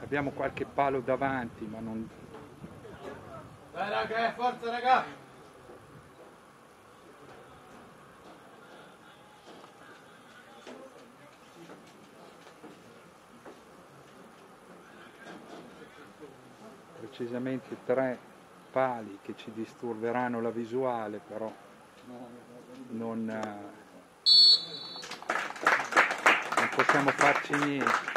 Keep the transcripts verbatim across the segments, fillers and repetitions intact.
Abbiamo qualche palo davanti, ma non... Dai raga, forza raga! Precisamente tre pali che ci disturberanno la visuale, però non, non possiamo farci niente.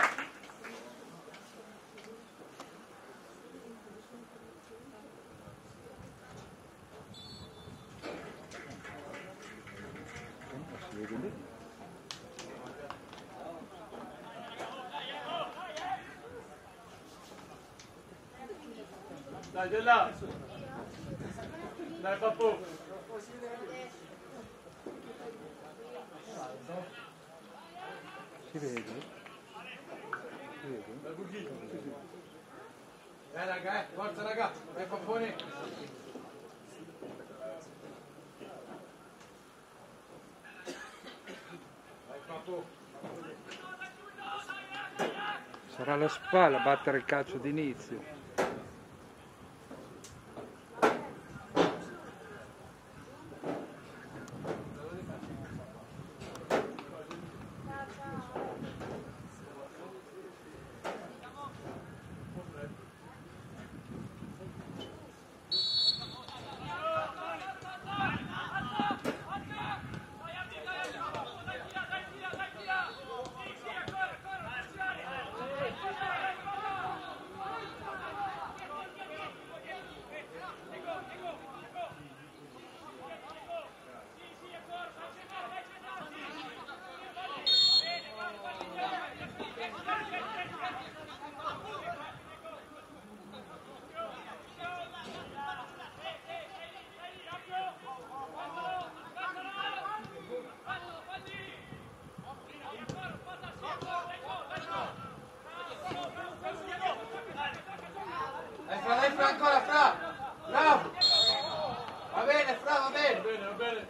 Si vede bene. Dai, di là! Dai, papù! Si vede? Si vede? Dai raga, eh, forza raga! Dai pappone! Dai papù! Sarà la spalla a battere il calcio d'inizio. Dai Fra, ancora Fra! Bravo! Va bene Fra, va bene! Va bene, va bene!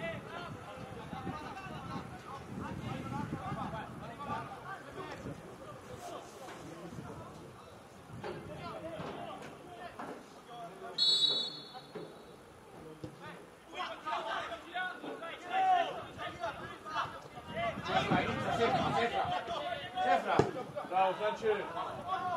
Sefra, inizia, Sefra, Sefra! Sefra! Bravo Francesco!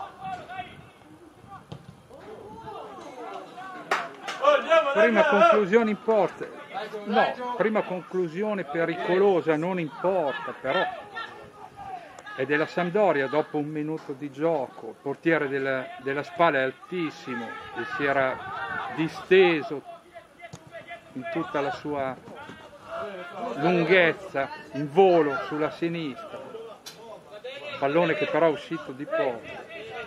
Prima conclusione importa, no, prima conclusione pericolosa non importa, però è della Sampdoria dopo un minuto di gioco, il portiere della, della Spalla è altissimo e si era disteso in tutta la sua lunghezza, in volo sulla sinistra, pallone che però è uscito di poco.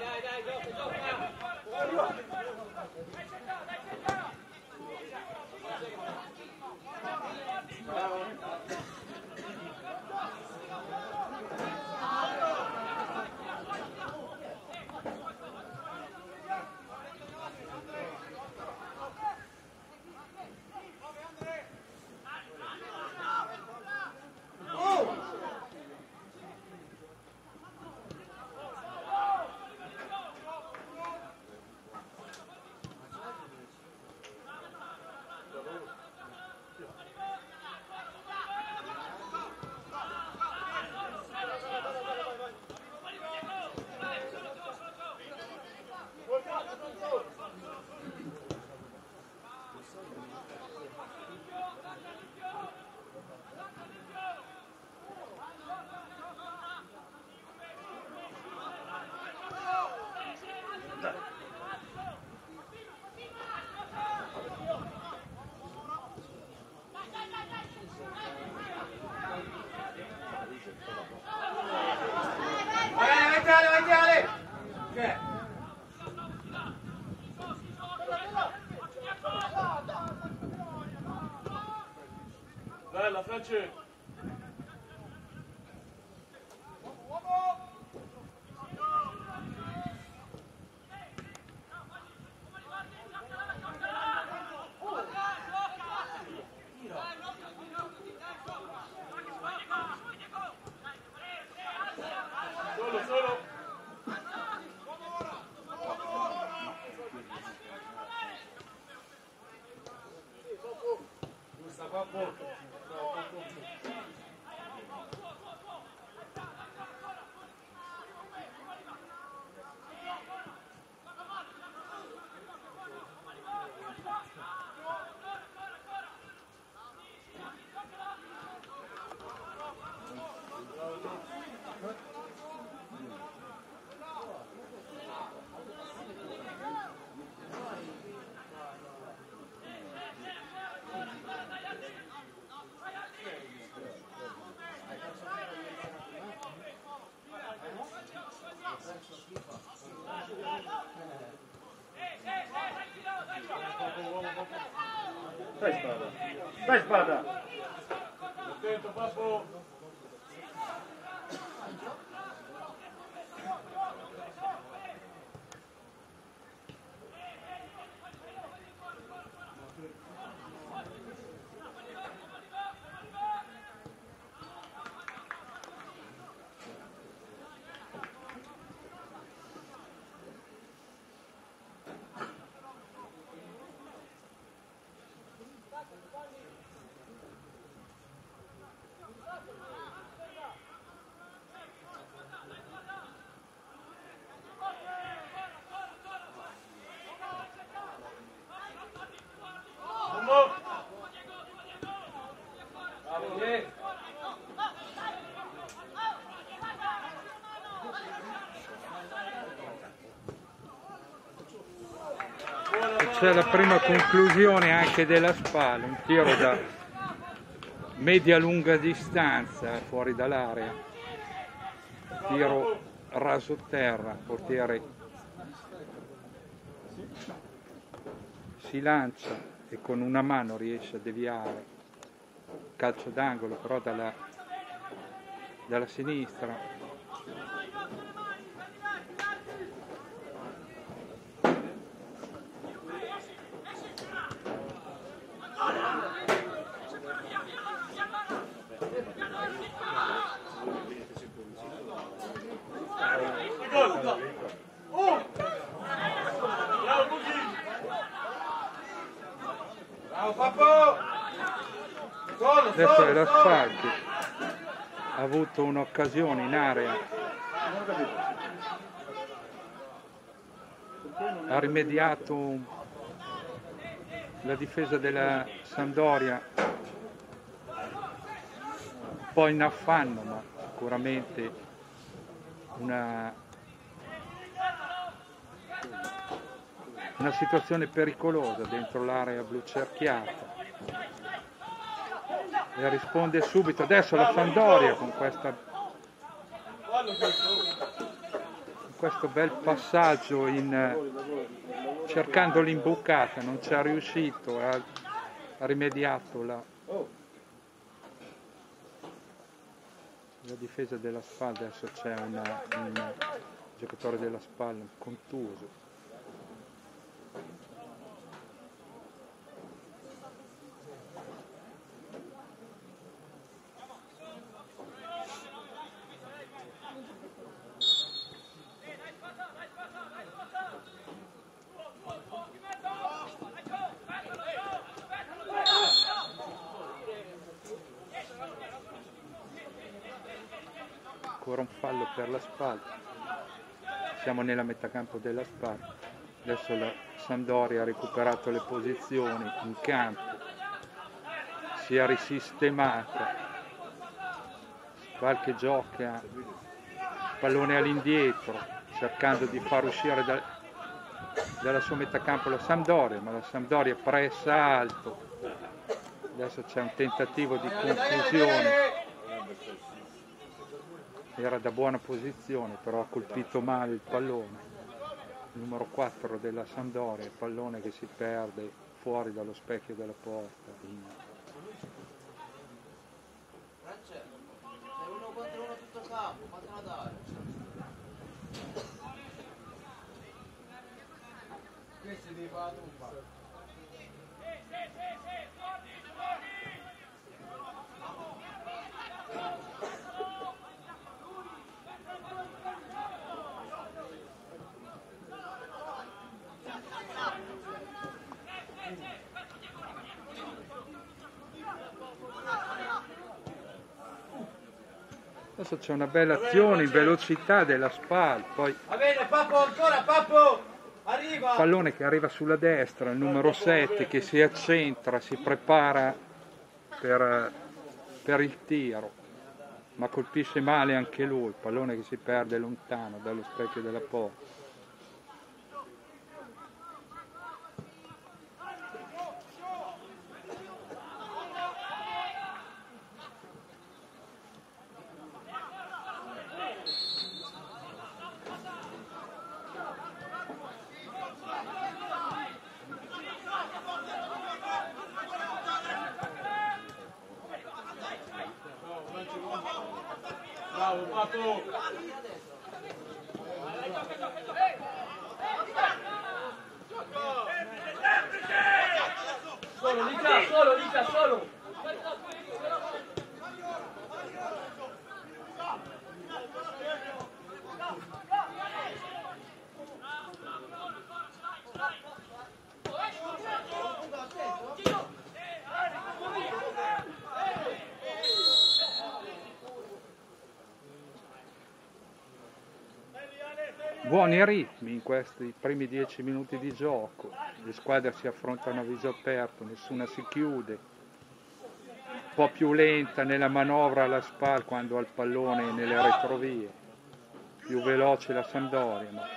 Bella Francesco! Solo, solo! Dai spada! Dai spada! Attento, papà! C'è la prima conclusione anche della Spal, un tiro da media-lunga distanza fuori dall'area, tiro raso terra, portiere si lancia e con una mano riesce a deviare, calcio d'angolo però dalla, dalla sinistra. Adesso è la Spal che ha avuto un'occasione in area, ha rimediato la difesa della Sampdoria un po' in affanno, ma sicuramente una, una situazione pericolosa dentro l'area blu cerchiata. E risponde subito adesso la Sampdoria con, questa, con questo bel passaggio in, cercando l'imbucata, non ci è riuscito, ha, ha rimediato la, la difesa della Spal. Adesso c'è un giocatore della Spal contuso. Ancora un fallo per la Spal, siamo nella metà campo della Spal, adesso la Sampdoria ha recuperato le posizioni in campo, si è risistemata, Spal che gioca pallone all'indietro cercando di far uscire da, dalla sua metà campo la Sampdoria, ma la Sampdoria pressa alto, adesso c'è un tentativo di conclusione. Era da buona posizione, però ha colpito male il pallone. Il numero quattro della Sampdoria, il pallone che si perde fuori dallo specchio della porta. Francesco, sei uno contro uno tutto campo, fatela dare. Questo devi fare la tromba. Adesso c'è una bella azione in velocità della Spal, poi Va bene, Papo, ancora, Papo! Arriva! pallone che arriva sulla destra, il numero sette che si accentra, si prepara per, per il tiro, ma colpisce male anche lui, il pallone che si perde lontano dallo specchio della porta. Bravo, Papo! Solo, Licia, solo, Licia, solo! Buoni ritmi in questi primi dieci minuti di gioco, le squadre si affrontano a viso aperto, nessuna si chiude, un po' più lenta nella manovra la Spal quando ha il pallone nelle retrovie, più veloce la Sampdoria. Ma...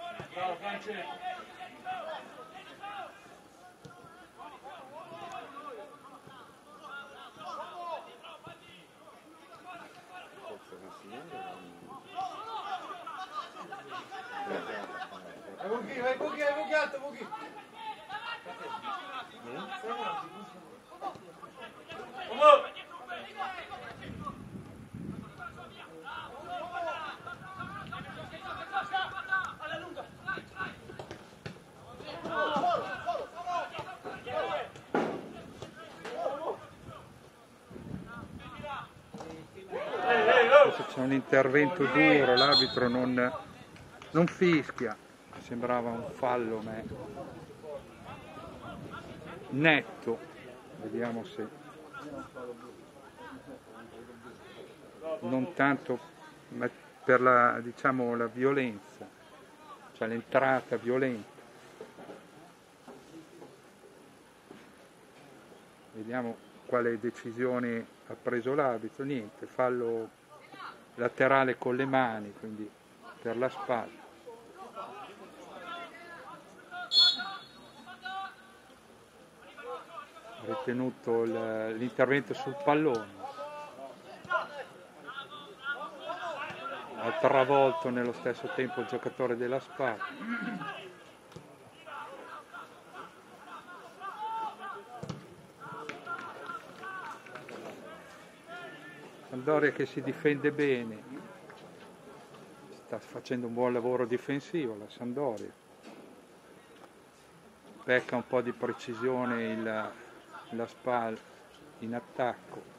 Vai Bughi, vai Bughi, vai Bughi, alto Bughi! Adesso c'è un intervento duro, l'arbitro non, non fischia, sembrava un fallo ma è netto, vediamo se non tanto per la, diciamo, la violenza, cioè l'entrata violenta. Vediamo quale decisione ha preso l'arbitro, niente, fallo laterale con le mani, quindi per la spalla. Ha ritenuto l'intervento sul pallone, ha travolto nello stesso tempo il giocatore della Spal. Sampdoria che si difende bene, sta facendo un buon lavoro difensivo la Sampdoria, pecca un po' di precisione il, la Spal in attacco.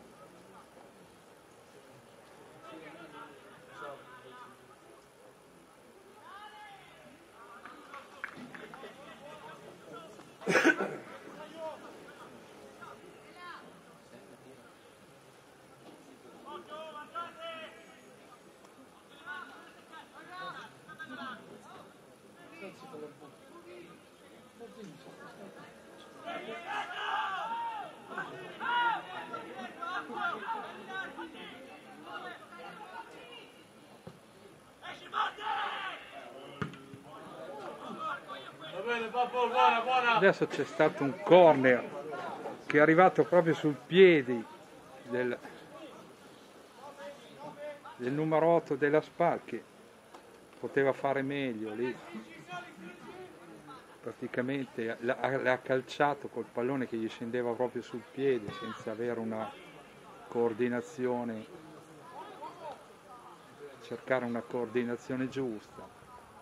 Adesso c'è stato un corner che è arrivato proprio sul piede del, del numero otto della Spal, che poteva fare meglio lì, praticamente l'ha calciato col pallone che gli scendeva proprio sul piede senza avere una coordinazione, cercare una coordinazione giusta.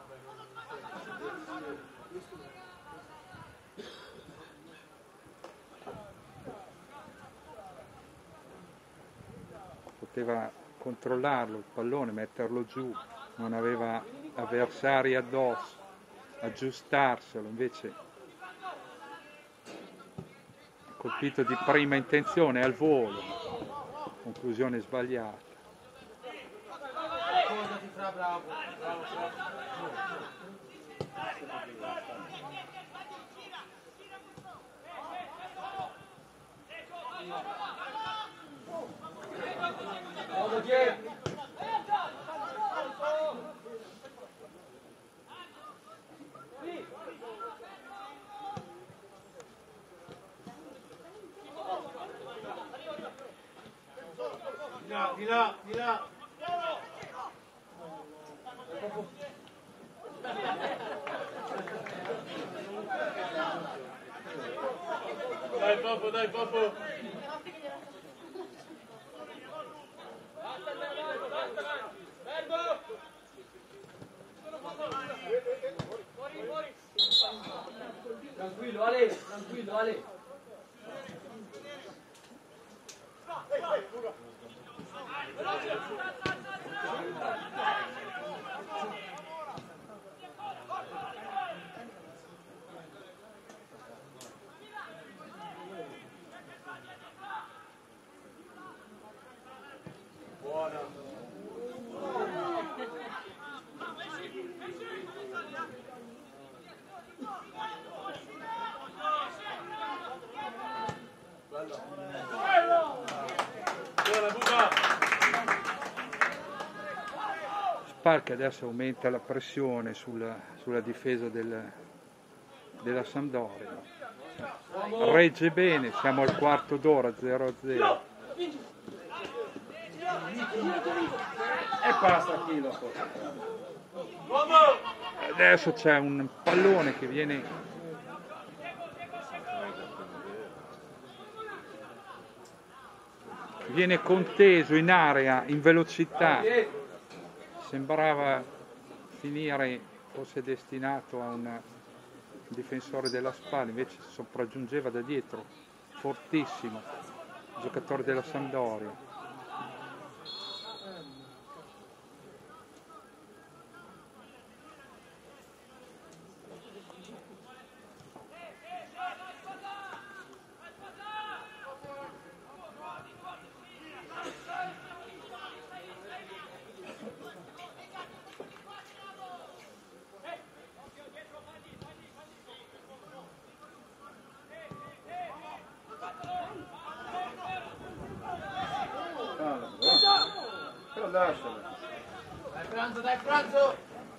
Poteva controllarlo il pallone, metterlo giù, non aveva avversari addosso, aggiustarselo, invece colpito di prima intenzione al volo, conclusione sbagliata. Fra, bravo, bravo, Fra. Bravo, Diego. Di là, di là, di là. Dai, Popo, dai, Popo. Tranquillo, Ale, tranquillo, Ale. Buona. Buona, Buba. Spal che adesso aumenta la pressione sulla, sulla difesa del, della Sampdoria. Regge bene, siamo al quarto d'ora, zero a zero. E basta Chilo. Adesso c'è un pallone che viene viene conteso in area, in velocità. Sembrava finire, fosse destinato a un difensore della Spal, invece sopraggiungeva da dietro, fortissimo, giocatore della Sampdoria. Però lascialo. Dai Franzo, dai Franzo!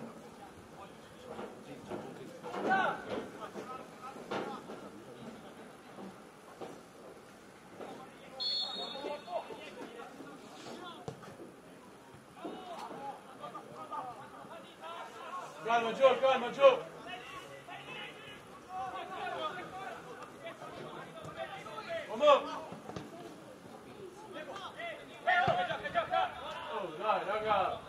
Calma, Gio, calma, Gio. Vamos. Oh, dai, raga.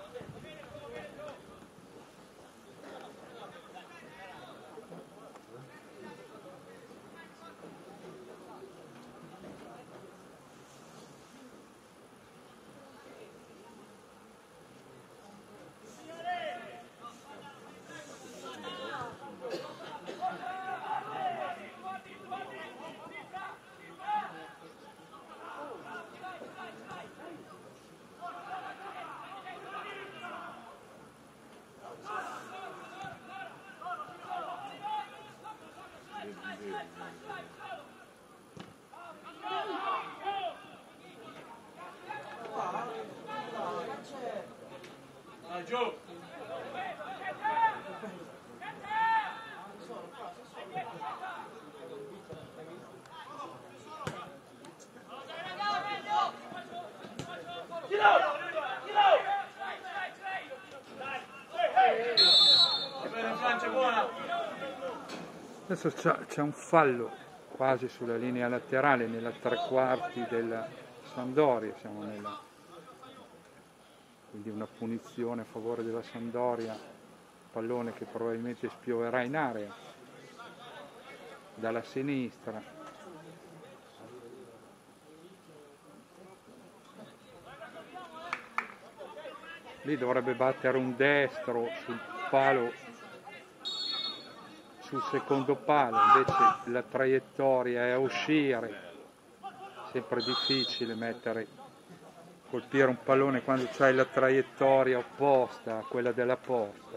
Dai, Gio. Bene, Francia, buona. Adesso c'è un fallo quasi sulla linea laterale, nella tre quarti della Sampdoria, siamo nella, quindi una punizione a favore della Sampdoria, pallone che probabilmente spioverà in area dalla sinistra. Lì dovrebbe battere un destro sul palo, sul secondo palo, invece la traiettoria è a uscire, sempre difficile mettere colpire un pallone quando c'hai la traiettoria opposta a quella della porta.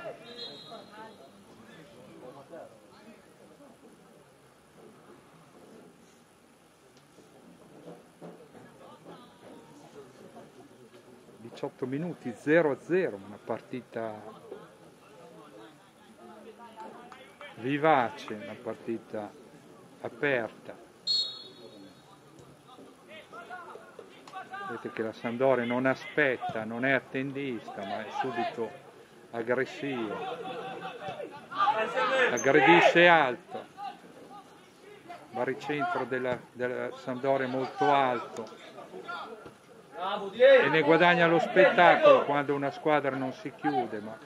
diciotto minuti, zero a zero, una partita vivace, una partita aperta. Vedete che la Sampdoria non aspetta, non è attendista, ma è subito aggressiva, aggredisce alto, baricentro della, della Sampdoria molto alto e ne guadagna lo spettacolo quando una squadra non si chiude. Ma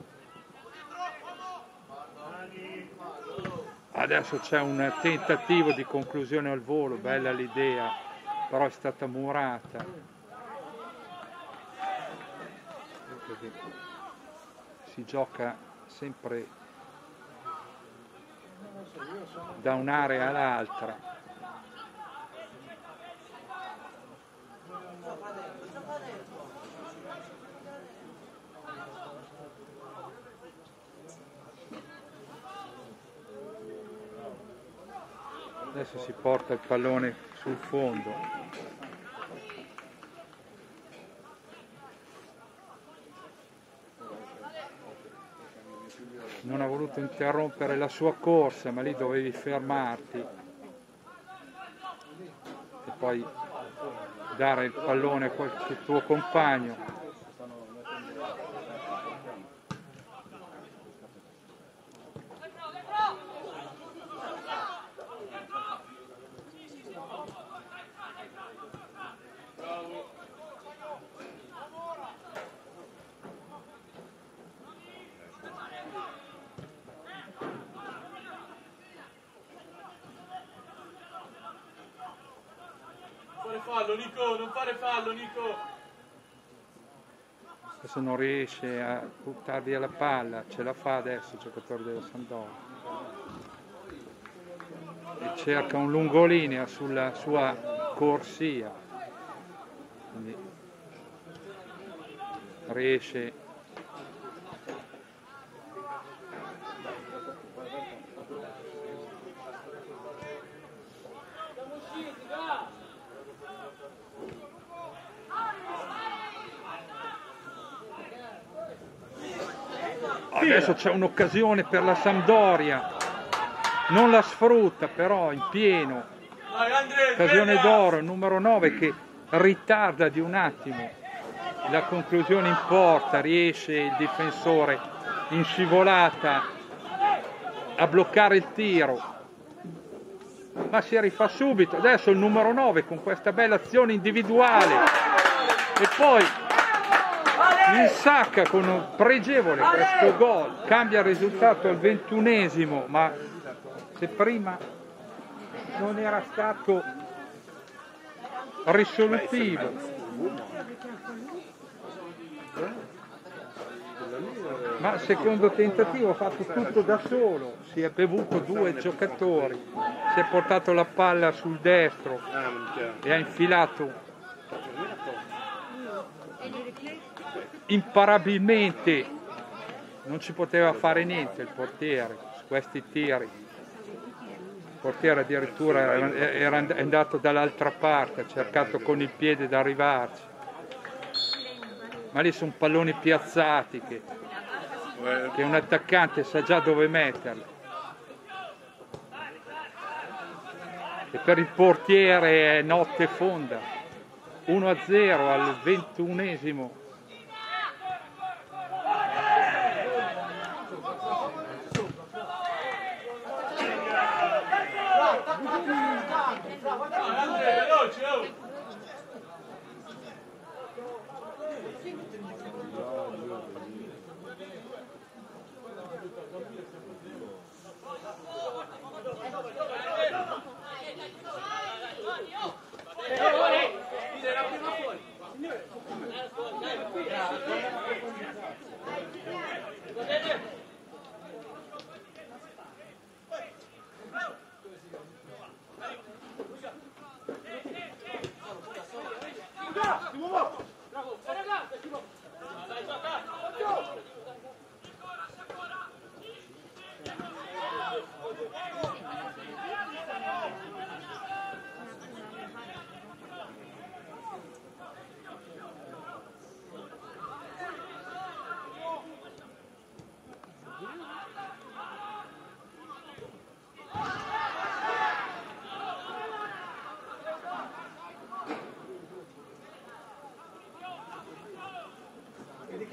adesso c'è un tentativo di conclusione al volo, bella l'idea, però è stata murata. Si gioca sempre da un'area all'altra. Adesso si porta il pallone sul fondo. Non ha voluto interrompere la sua corsa, ma lì dovevi fermarti e poi dare il pallone a qualche tuo compagno. Fallo Nico, non fare fallo Nico. Adesso non riesce a buttare via la palla, ce la fa adesso il giocatore della Sampdoria e cerca un lungolinea sulla sua corsia, quindi riesce adesso c'è un'occasione per la Sampdoria, non la sfrutta però in pieno, occasione d'oro, il numero nove che ritarda di un attimo la conclusione in porta, riesce il difensore in scivolata a bloccare il tiro, ma si rifà subito. Adesso il numero nove con questa bella azione individuale e poi insacca con un pregevole questo gol, cambia il risultato al ventunesimo, ma se prima non era stato risolutivo. Ma secondo tentativo ha fatto tutto da solo, si è bevuto due giocatori, si è portato la palla sul destro e ha infilato imparabilmente, non ci poteva fare niente il portiere su questi tiri. Il portiere addirittura era andato dall'altra parte, ha cercato con il piede di arrivarci, ma lì sono palloni piazzati che, che un attaccante sa già dove metterli, e per il portiere è notte fonda. Uno a zero al ventunesimo.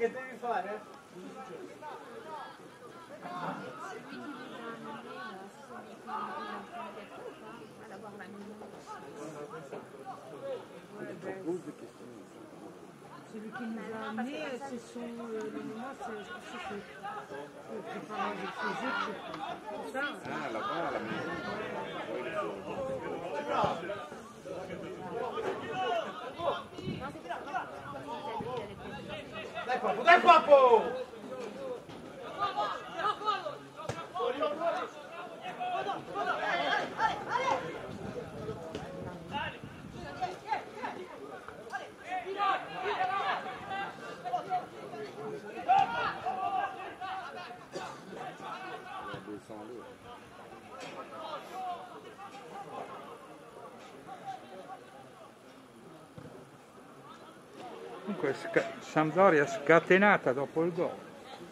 che devi fare? Celui qui nous a amenés, c'est son. Euh, le moment, c'est le préparant du physique. C'est ça. Ah, là-bas, la maison. Dai papo, dai papo! Comunque Sampdoria scatenata dopo il gol.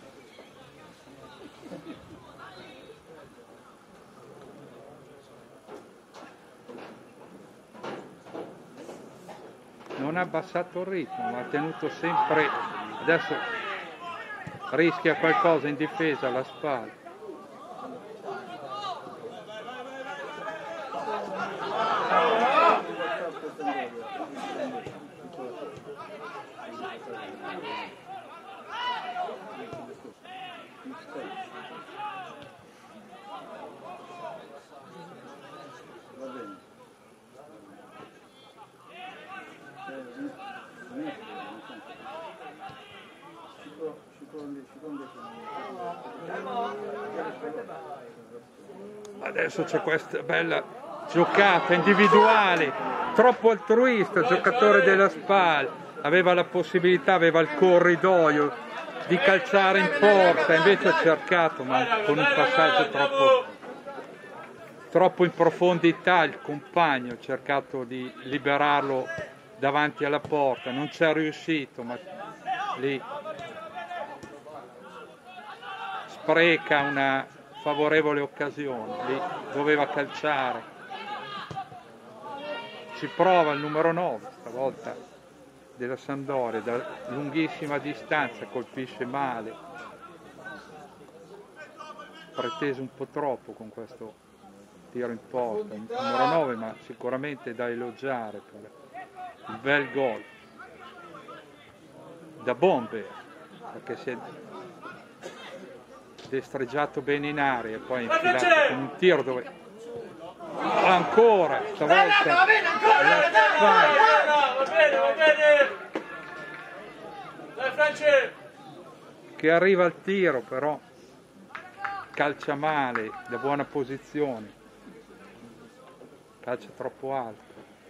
Non ha abbassato il ritmo, ma ha tenuto sempre. Adesso rischia qualcosa in difesa alla spalla. Adesso c'è questa bella giocata individuale, troppo altruista, giocatore della spalla, aveva la possibilità, aveva il corridoio di calciare in porta, invece ha cercato, ma con un passaggio troppo, troppo in profondità, il compagno ha cercato di liberarlo davanti alla porta, non ci è riuscito, ma lì spreca una favorevole occasione, lì doveva calciare. Ci prova il numero nove, stavolta della Sampdoria, da lunghissima distanza, colpisce male. Preteso un po' troppo con questo tiro in porta, il numero nove, ma sicuramente da elogiare per il bel gol. Da bomber, perché si è destreggiato bene in aria e poi infilato con un tiro dove ancora stavolta va bene, ancora, la dai, spalla, Va bene, va bene! Dai France! che arriva al tiro, però calcia male da buona posizione, calcia troppo alto.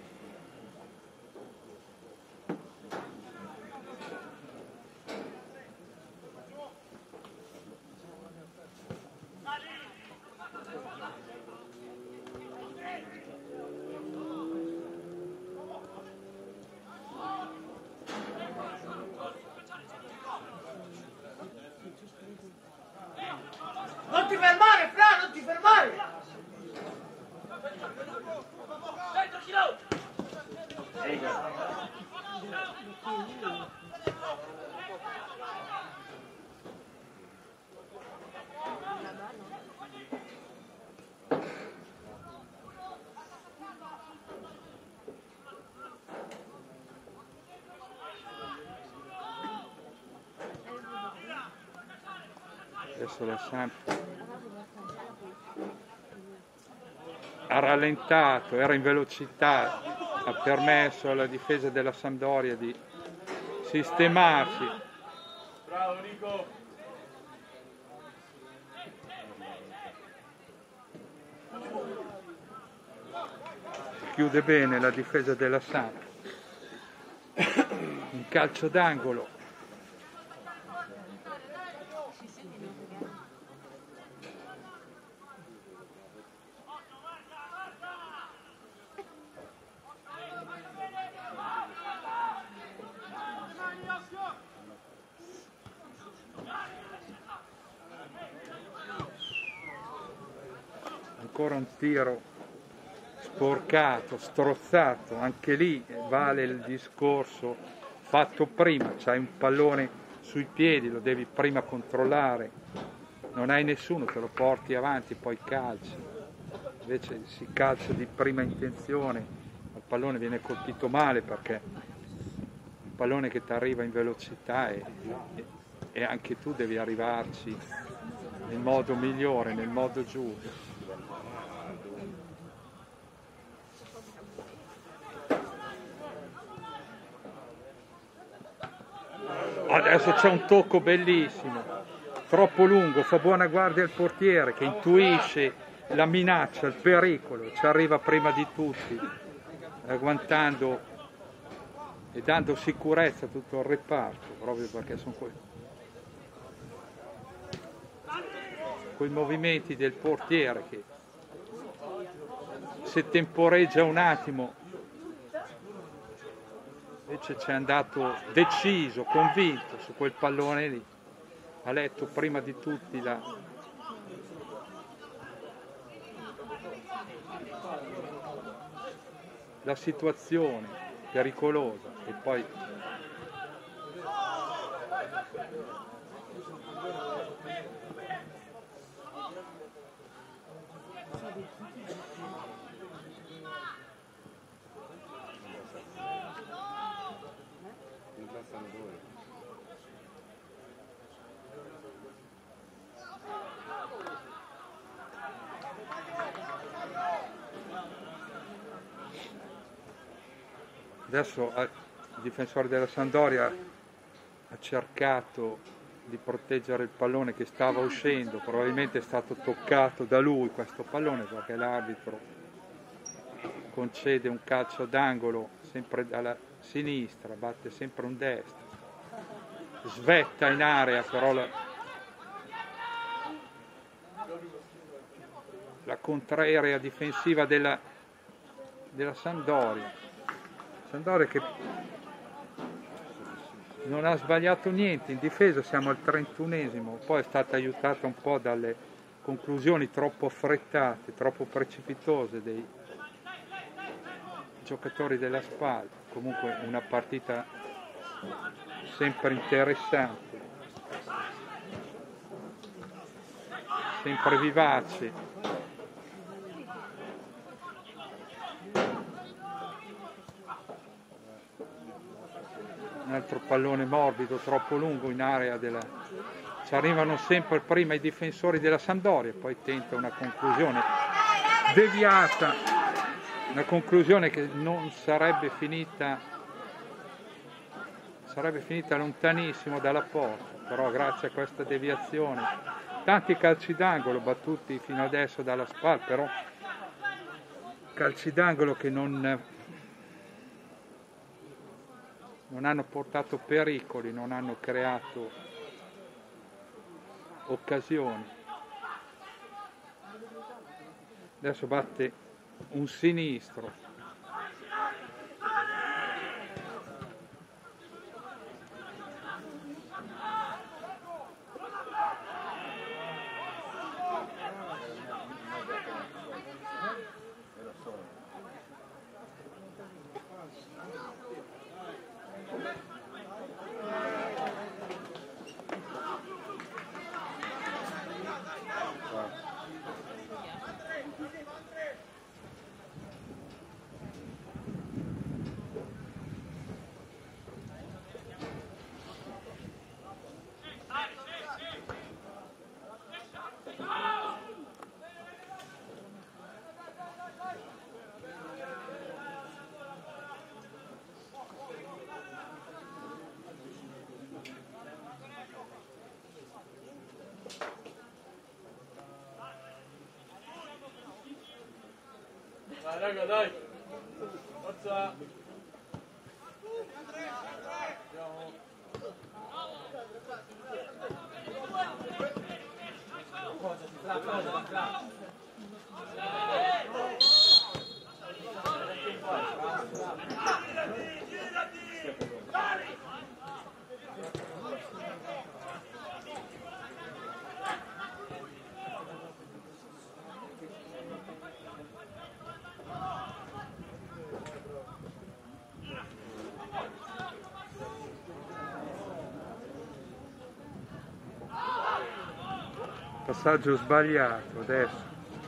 Non ti fermare, Fra, non ti fermare! Adesso la Samp ha rallentato, era in velocità, ha permesso alla difesa della Sampdoria di sistemarsi. Bravo Nico! Chiude bene la difesa della Samp. Un calcio d'angolo. Ancora un tiro sporcato, strozzato, anche lì vale il discorso fatto prima, c'hai un pallone sui piedi, lo devi prima controllare, non hai nessuno, te lo porti avanti, poi calci. Invece si calcia di prima intenzione, il pallone viene colpito male perché un pallone che ti arriva in velocità e, e, e anche tu devi arrivarci nel modo migliore, nel modo giusto. Adesso c'è un tocco bellissimo, troppo lungo, fa buona guardia il portiere che intuisce la minaccia, il pericolo, ci arriva prima di tutti, agguantando e dando sicurezza a tutto il reparto, proprio perché sono quei, quei movimenti del portiere che se temporeggia un attimo, invece c'è andato deciso, convinto su quel pallone lì, ha letto prima di tutti la, la situazione pericolosa e poi adesso il difensore della Sampdoria ha cercato di proteggere il pallone che stava uscendo, probabilmente è stato toccato da lui questo pallone perché l'arbitro concede un calcio d'angolo sempre dalla sinistra, batte sempre un destro, svetta in area però la, la contraerea difensiva della, della Sampdoria. Sampdoria che non ha sbagliato niente, in difesa siamo al trentunesimo, poi è stata aiutata un po' dalle conclusioni troppo affrettate, troppo precipitose dei giocatori della Spal. Comunque una partita sempre interessante, sempre vivace. Un altro pallone morbido, troppo lungo in area della... Ci arrivano sempre prima i difensori della Sampdoria, poi tenta una conclusione deviata, una conclusione che non sarebbe finita, sarebbe finita lontanissimo dalla porta, però grazie a questa deviazione, tanti calci d'angolo battuti fino adesso dalla Spal, però calci d'angolo che non... non hanno portato pericoli, non hanno creato occasioni. Adesso batte un sinistro. Dai raga, dai! Forza! Passaggio sbagliato adesso.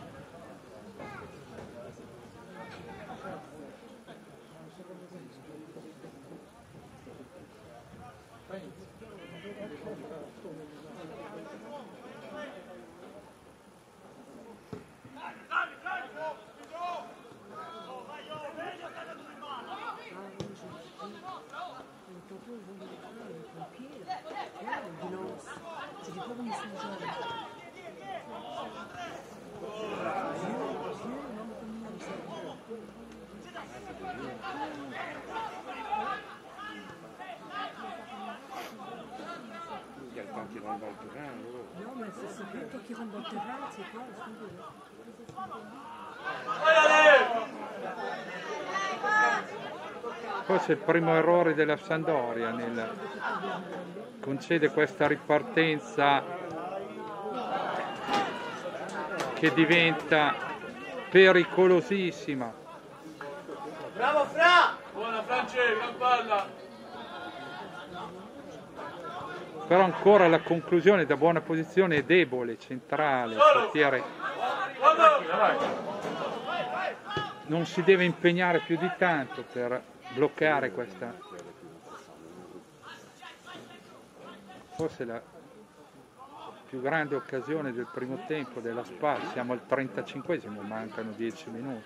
Non, mais c'est pas toi qui rentre dans le terrain, c'est quoi le truc de... Forse è il primo errore della Sampdoria nel concede questa ripartenza che diventa pericolosissima. Bravo Fra! Buona Francesco, gran palla! Però ancora la conclusione da buona posizione è debole, centrale, il portiere non si deve impegnare più di tanto per bloccare questa. Forse la più grande occasione del primo tempo della Spal, siamo al trentacinquesimo, mancano dieci minuti.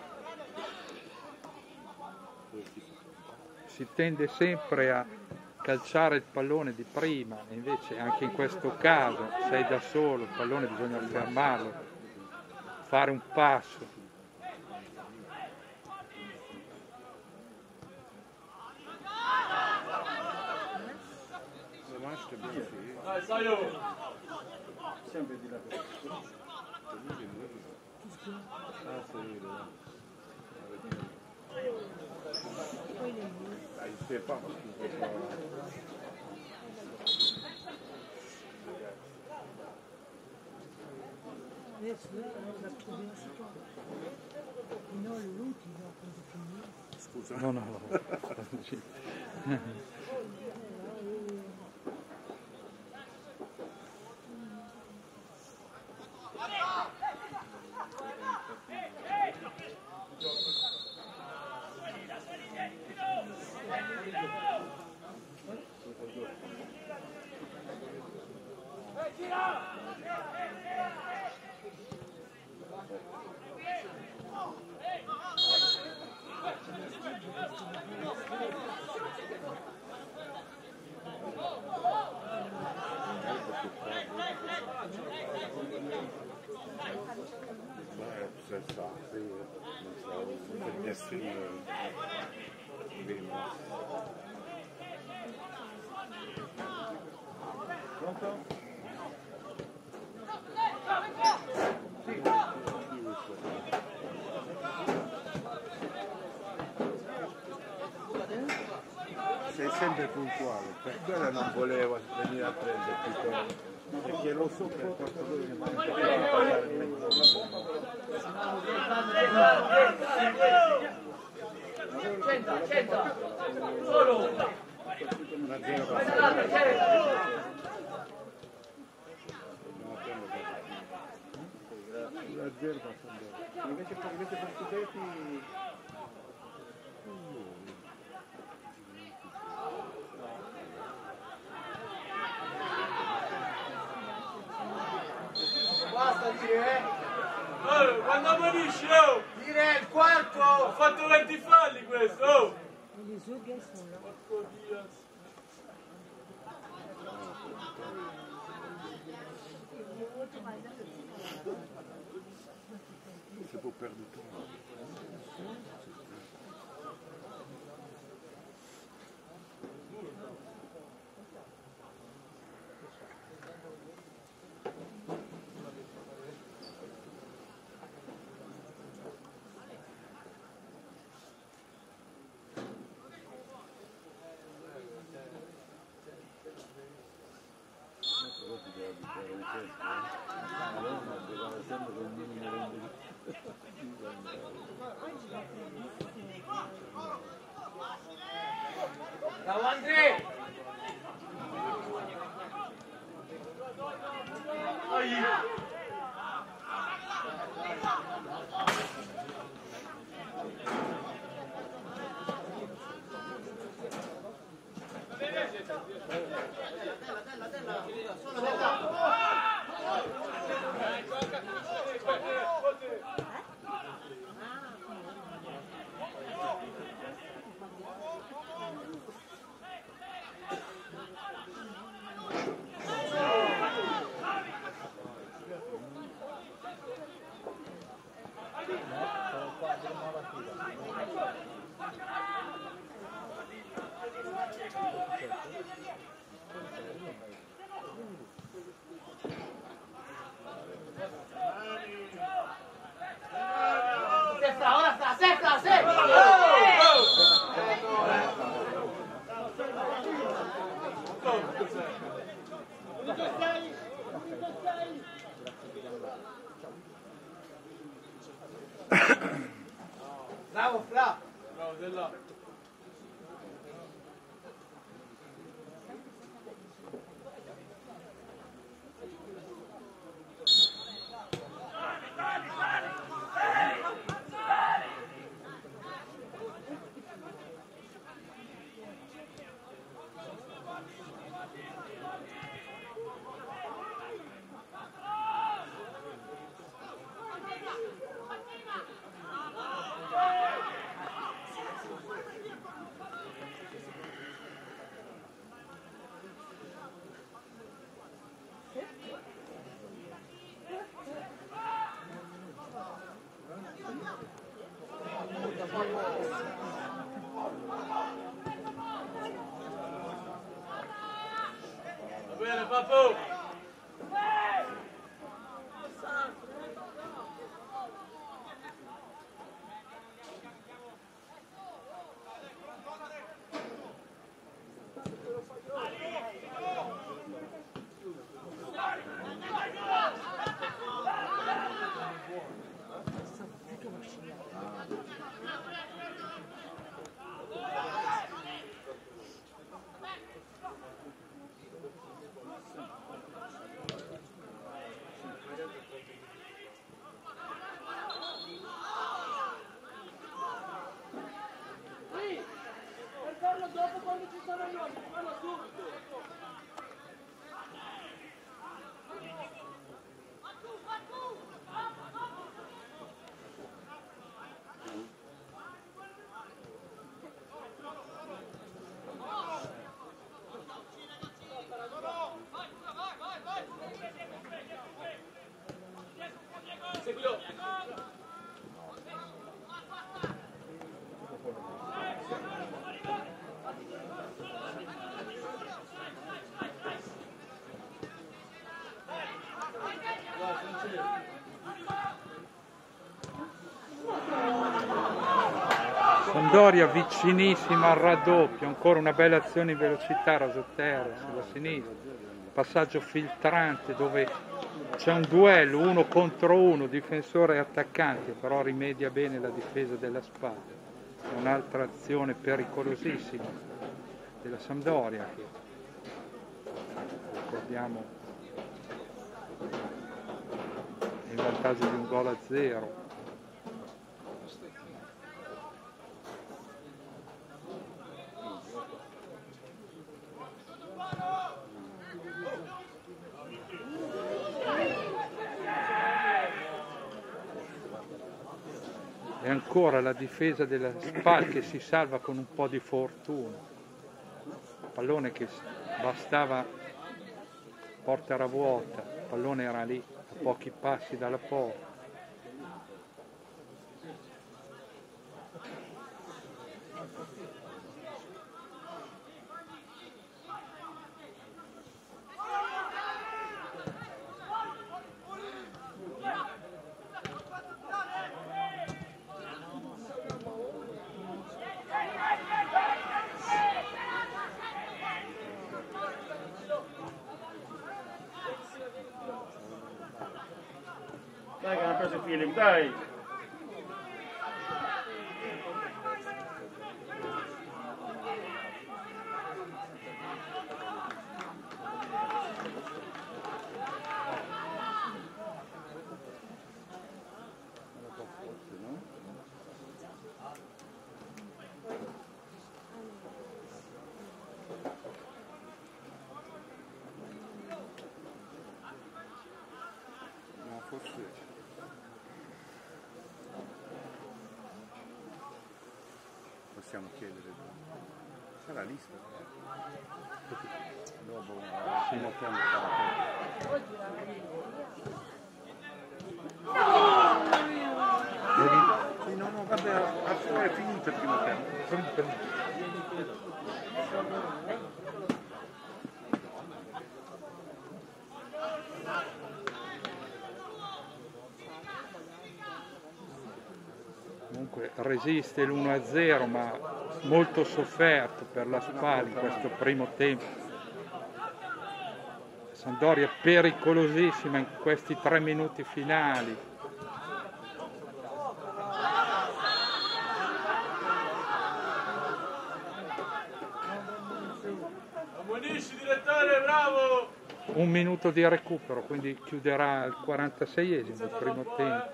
Si tende sempre a calciare il pallone di prima e invece anche in questo caso sei da solo, il pallone bisogna fermarlo, fare un passo. Dai, Saio! Sempre di là. Ah, sì, dai, Stefano, Adesso la troviamo qua. No, l'ultimo quando finì. scusa. No, no, sei sempre puntuale, per quello non volevo venire a prenderti, perché lo so per quanto dove mi manca pagare il mezzo. Centra, centra! Solo! Una zero Guardate, c'è! una zero passando. Invece per invece per Scudetti Basta dire, eh! Oh, quando ammonisci, oh! Dire il quarto! Ha fatto venti falli questo, oh! Et les autres gars sont là. Porco Dio. si può perdere tutto. Bravo Andrea! Oh, Bravo Fra! Bravo della. Va bene, Papo! Seguilo! Sampdoria vicinissima al raddoppio, ancora una bella azione in velocità, rasoterra sulla sinistra, passaggio filtrante dove c'è un duello uno contro uno, difensore e attaccante, però rimedia bene la difesa della spada. Un'altra azione pericolosissima della Sampdoria che ricordiamo è in vantaggio di un gol a zero. E ancora la difesa della Spal che si salva con un po' di fortuna. Pallone che bastava portare a vuota, il pallone era lì a pochi passi dalla porta. Dai che hanno preso il feeling, dai! possiamo chiedere? C'è la lista. Dopo al primo tempo sì, no, no, vabbè, a fuori è finito il primo tempo. Comunque resiste l'uno a zero, ma molto sofferto per la Spal in questo primo tempo. Sampdoria pericolosissima in questi tre minuti finali. Ammonisci direttore, bravo! Un minuto di recupero, quindi chiuderà il quarantaseiesimo il primo tempo.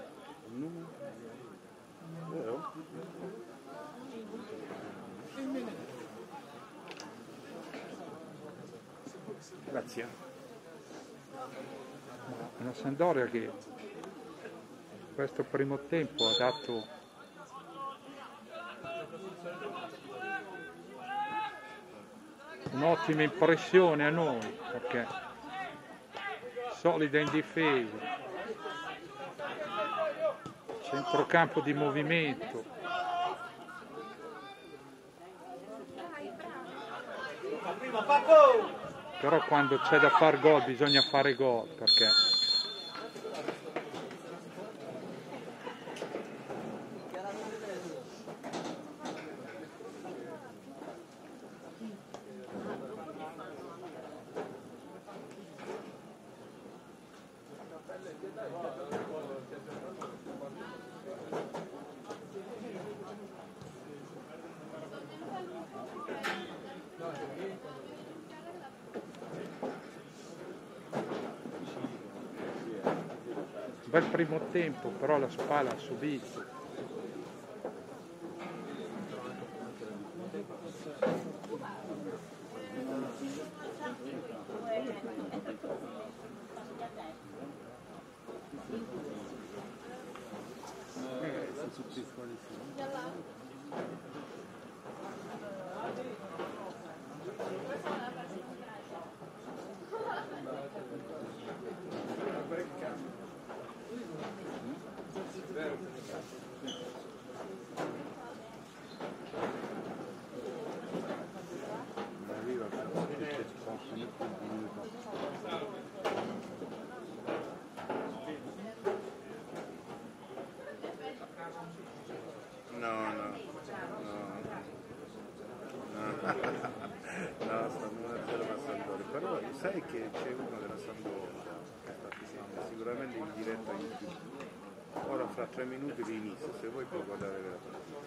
Grazie. Una Sampdoria che in questo primo tempo ha dato un'ottima impressione a noi, perché solida in difesa, centrocampo di movimento. Però quando c'è da fare gol bisogna fare gol, perché bel primo tempo, però la Spal ha subito. No, no, no, no, no, sta uno a zero la Sampdoria, però sai che c'è uno della Sampdoria che sta facendo sicuramente in diretta YouTube. Ora fra tre minuti l'inizio, se vuoi puoi guardare la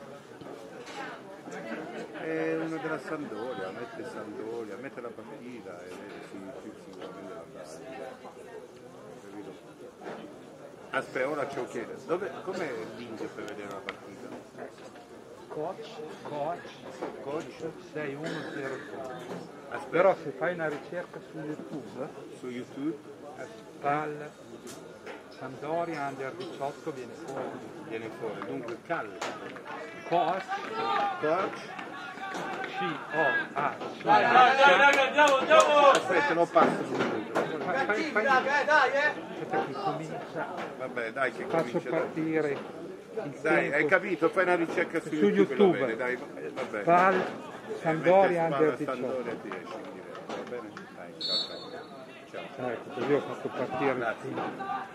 partita. È uno della Sampdoria, mette Sampdoria, mette la partita e vede su YouTube sicuramente la partita. Capito? Aspetta, ora ce lo chiedo, dove, com'è il link per vedere la partita? Coach, coach, Coach? sei uno zero tre. Aspetta. Però se fai una ricerca su YouTube, Su YouTube Spal Sampdoria Under diciotto viene fuori. viene fuori, dunque Cal, Coach, Coach, C O A C Dai, dai, dai, raga, andiamo, andiamo! aspetta lo passo subito. Fai, fai, fai, Raga, dai, eh! aspetta che comincia, Vabbè dai che faccio comincia dopo. partire il Dai, hai tempo. capito? Fai una ricerca su, Su YouTube, e lo YouTube. vedi, dai, vabbè. Spal Sampdoria Mette Under Spal a diciotto. Sampdoria e ti esce in diretta, va bene? Dai, ciao ciao. Ciao. Ecco, così ho fatto partire il Grazie. film.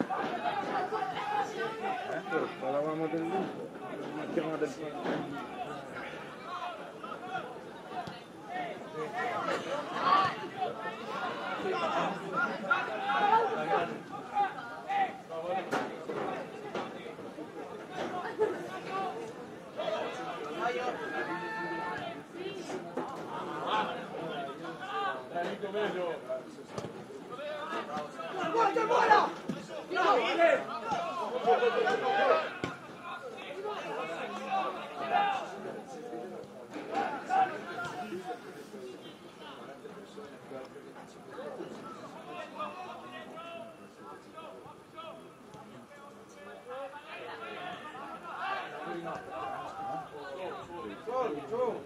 Eh, parlavamo del lupo, una chiamata del Guarda, guarda! Solo, solo.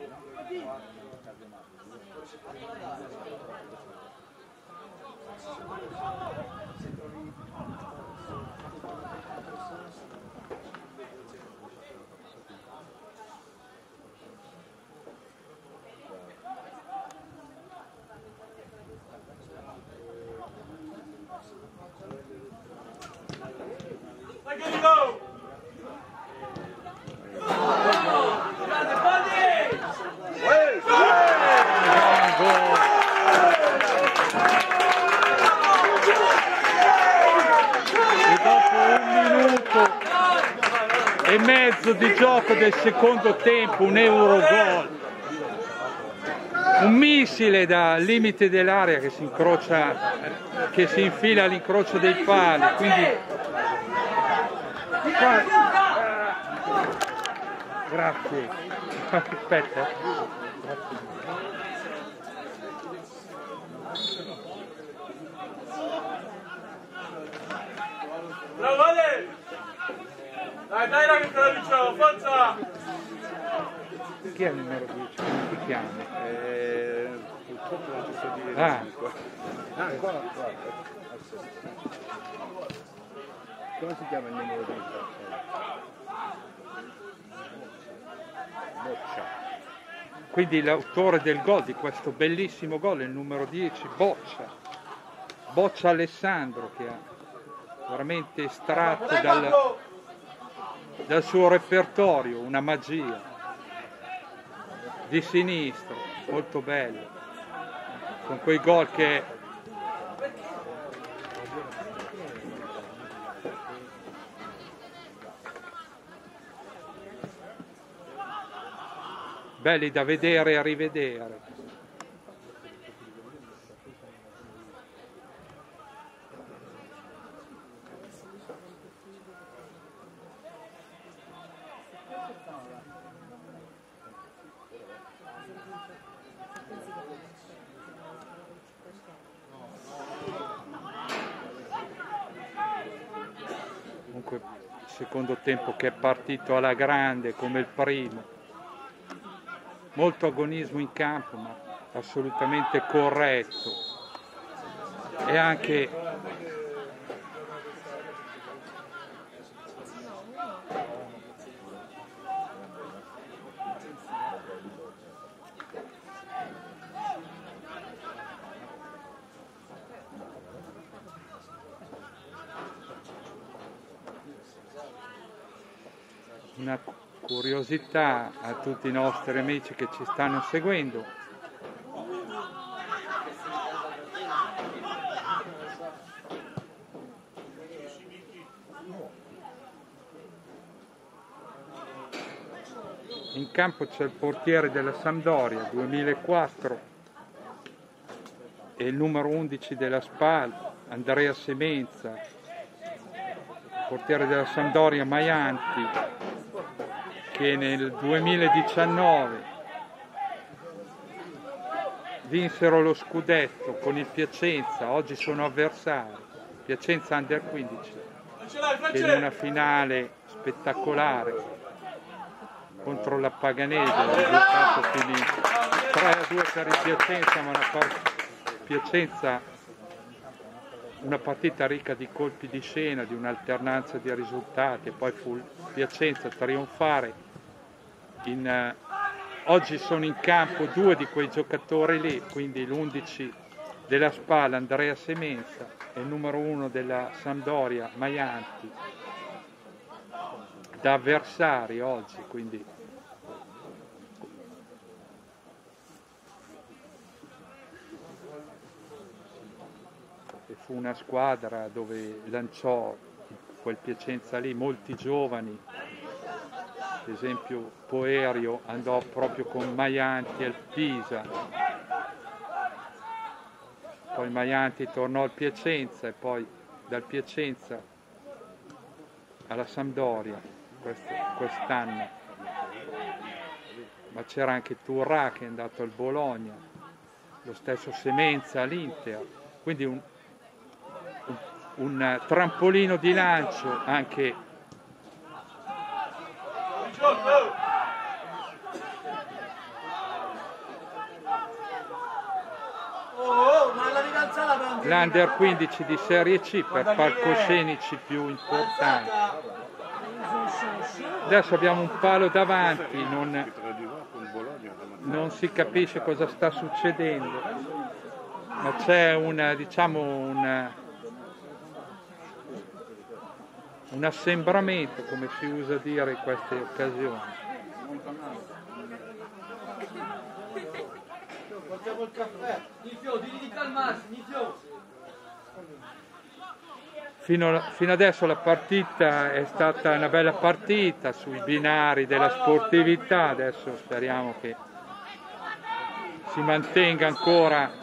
mezzo di gioco del secondo tempo, un Eurogol. Un missile dal limite dell'area che si incrocia, che si infila all'incrocio dei pali, quindi qua... grazie. Aspetta. Bravo Ale! Dai, dai, dai, che te lo diciamo, forza! Chi è il numero dieci? Come ti chiami? Eh, purtroppo non ci so dire. Ah. Qua. Ah, qua, qua. Come si chiama il numero dieci? Boccia. Quindi l'autore del gol, di questo bellissimo gol, è il numero dieci, Boccia. Boccia Alessandro, che ha veramente estratto dal, dal suo repertorio una magia. Di sinistro, molto bello, con quei gol che belli da vedere e rivedere. Comunque secondo tempo che è partito alla grande come il primo, molto agonismo in campo ma assolutamente corretto e anche una curiosità a tutti i nostri amici che ci stanno seguendo. In campo c'è il portiere della Sampdoria, duemilaquattro, e il numero undici della Spal, Andrea Semenza, portiere della Sampdoria Maianti, che nel duemiladiciannove vinsero lo scudetto con il Piacenza, oggi sono avversari, Piacenza Under quindici, che in una finale spettacolare contro la Paganese, il risultato finì tre a due per il Piacenza, ma una part- Piacenza una partita ricca di colpi di scena, di un'alternanza di risultati, e poi fu il Piacenza a trionfare. In, eh, oggi sono in campo due di quei giocatori lì, quindi l'undici della Spal Andrea Semenza e il numero uno della Sampdoria Maianti, da avversari oggi, quindi e fu una squadra dove lanciò quel Piacenza lì molti giovani. Ad esempio Poerio andò proprio con Maianti al Pisa, poi Maianti tornò al Piacenza e poi dal Piacenza alla Sampdoria quest- quest'anno, ma c'era anche Turrà che è andato al Bologna, lo stesso Semenza all'Inter, quindi un, un, un trampolino di lancio anche l'Under quindici di Serie C per palcoscenici più importanti. Adesso abbiamo un palo davanti, non, non si capisce cosa sta succedendo, ma c'è una, diciamo, una, un assembramento, come si usa dire in queste occasioni. Portiamo il caffè. Nifio, devi di calmarsi, Nifio. Fino, fino adesso la partita è stata una bella partita sui binari della sportività, adesso speriamo che si mantenga ancora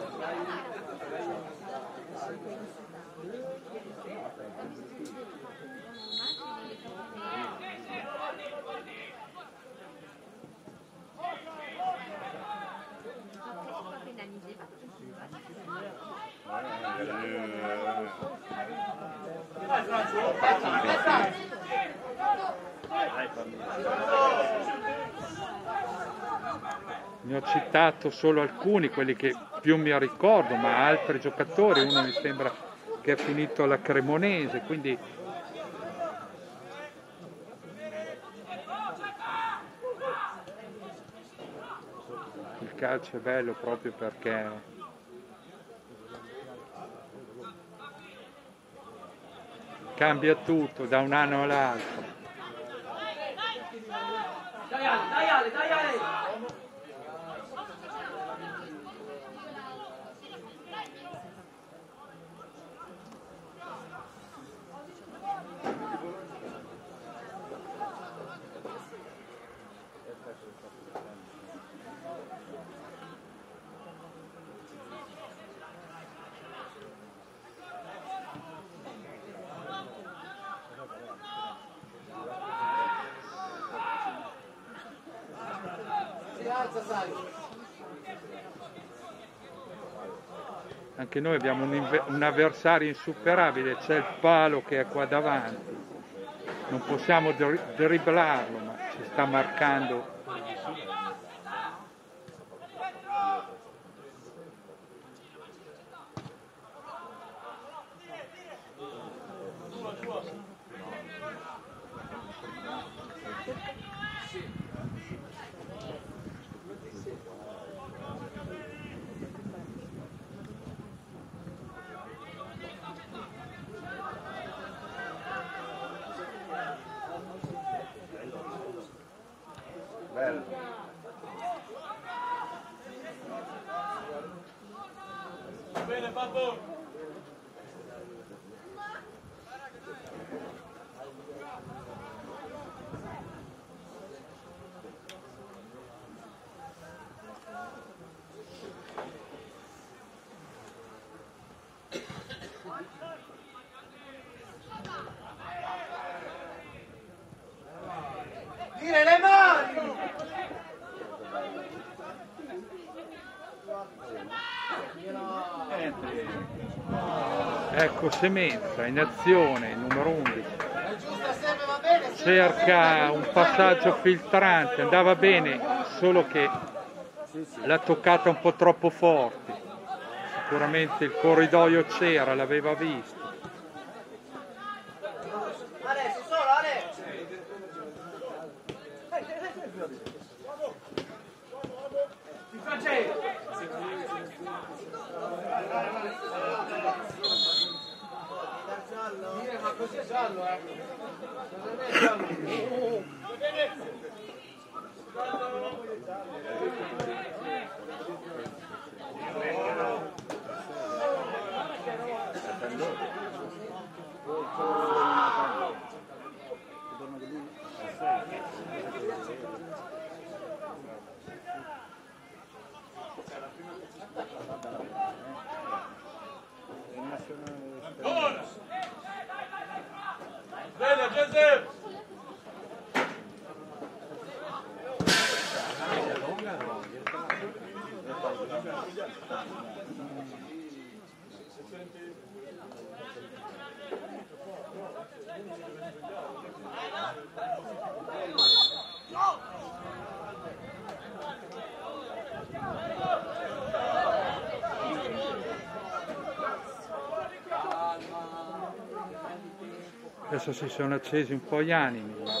ne ho citato solo alcuni, quelli che più mi ricordo, ma altri giocatori, uno mi sembra che è finito alla Cremonese, quindi il calcio è bello proprio perché cambia tutto da un anno all'altro. Dai Ale, dai Ale, dai Ale! Anche noi abbiamo un, un avversario insuperabile, c'è il palo che è qua davanti, non possiamo dribblarlo, ma ci sta marcando. Bello. Bene, babbo! Dire le mani! Ecco Semenza in azione, numero undici. È giusta sempre, va bene? Cerca un passaggio filtrante, andava bene, solo che l'ha toccata un po' troppo forte. Sicuramente il corridoio c'era, l'aveva visto. Adesso solo, adesso! Ti faccio! Dire, ma così è giallo, eh! Non è giallo! Bene, Giuseppe! Adesso si sono accesi un po' gli animi. Ma...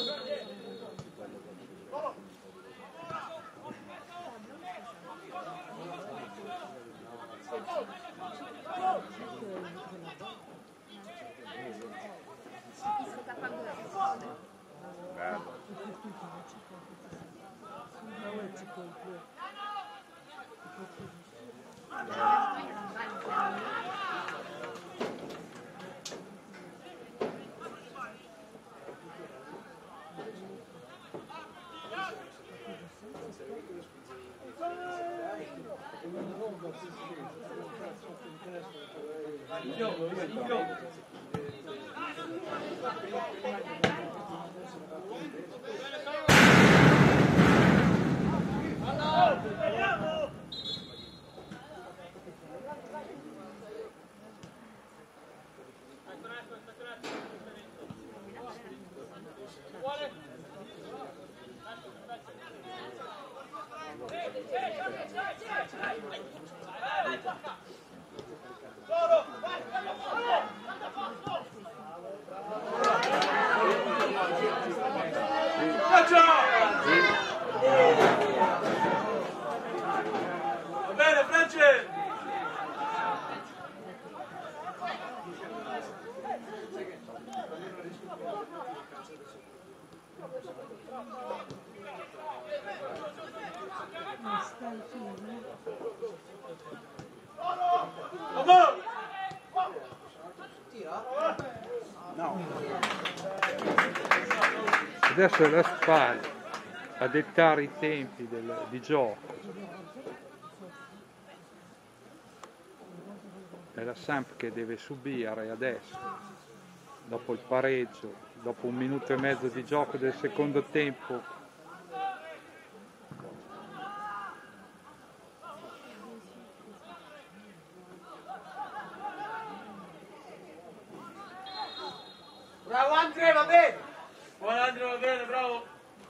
Va bene, France! Adesso è la Spal a dettare i tempi del, di gioco. È la Samp che deve subire adesso, dopo il pareggio, dopo un minuto e mezzo di gioco del secondo tempo. Bravo Andrea, va bene! Buon Andrea, va bene, bravo!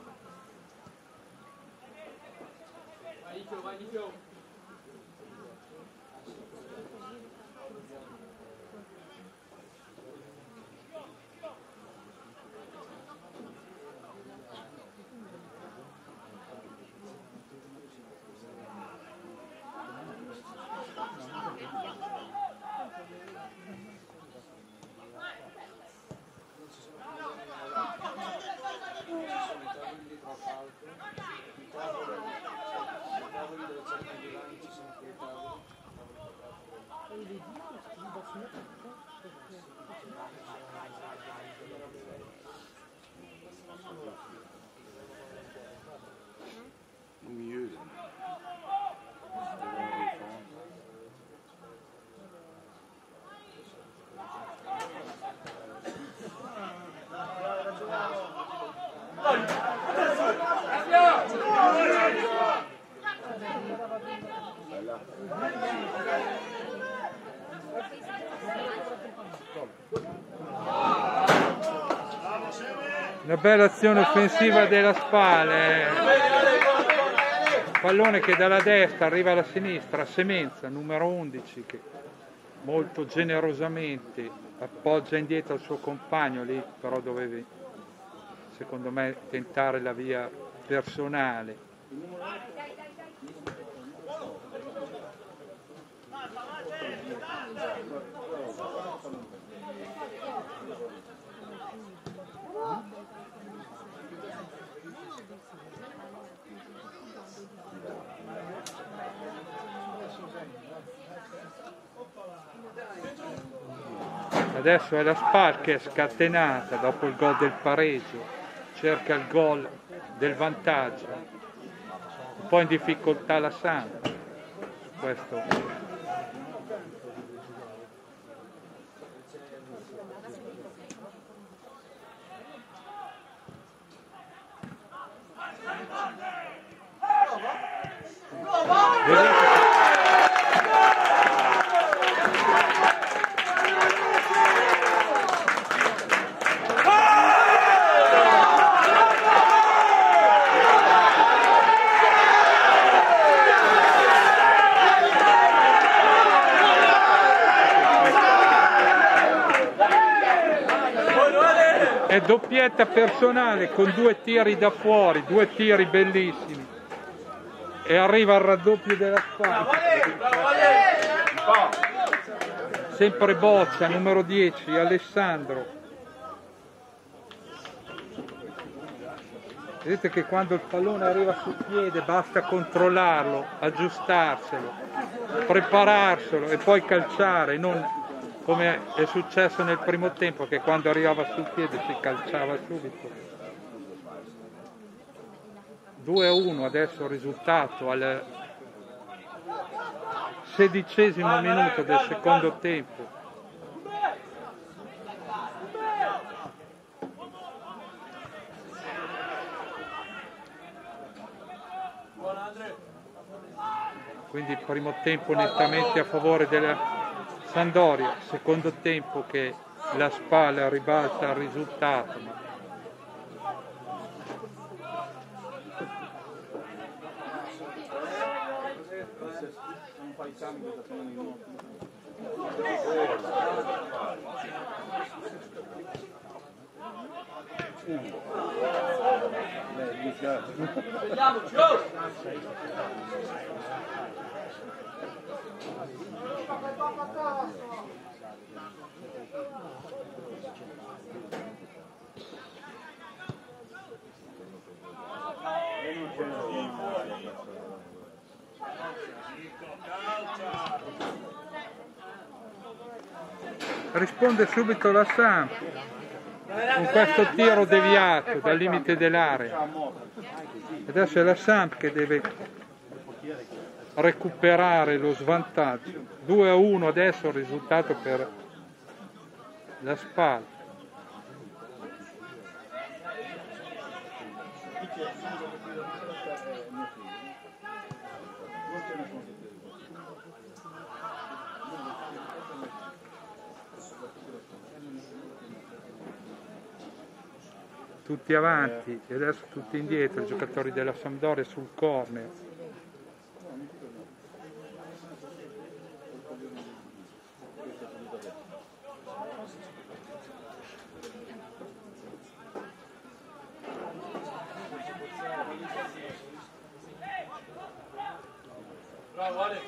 Una bella azione offensiva della Spal, eh. Pallone che dalla destra arriva alla sinistra, Semenza, numero undici, che molto generosamente appoggia indietro il suo compagno, lì però dovevi, secondo me, tentare la via personale. Adesso è la Spal che è scatenata dopo il gol del pareggio, cerca il gol del vantaggio, un po' in difficoltà la Samp su questo. È doppietta personale con due tiri da fuori, due tiri bellissimi, e arriva al raddoppio della Spal. Sempre Boccia, numero dieci, Alessandro. Vedete che quando il pallone arriva sul piede basta controllarlo, aggiustarselo, prepararselo e poi calciare, non come è successo nel primo tempo, che quando arrivava sul piede si calciava subito. due a uno adesso il risultato al sedicesimo minuto del secondo tempo. Quindi il primo tempo nettamente a favore della Sampdoria, secondo tempo che la Spal ribalta il risultato. Risponde subito la Samp con questo tiro deviato dal limite dell'area. Adesso è la Samp che deve recuperare lo svantaggio. due a uno adesso il risultato per la Spal. Tutti avanti e adesso tutti indietro, i giocatori della Sampdoria sul corner. Bravo Ale.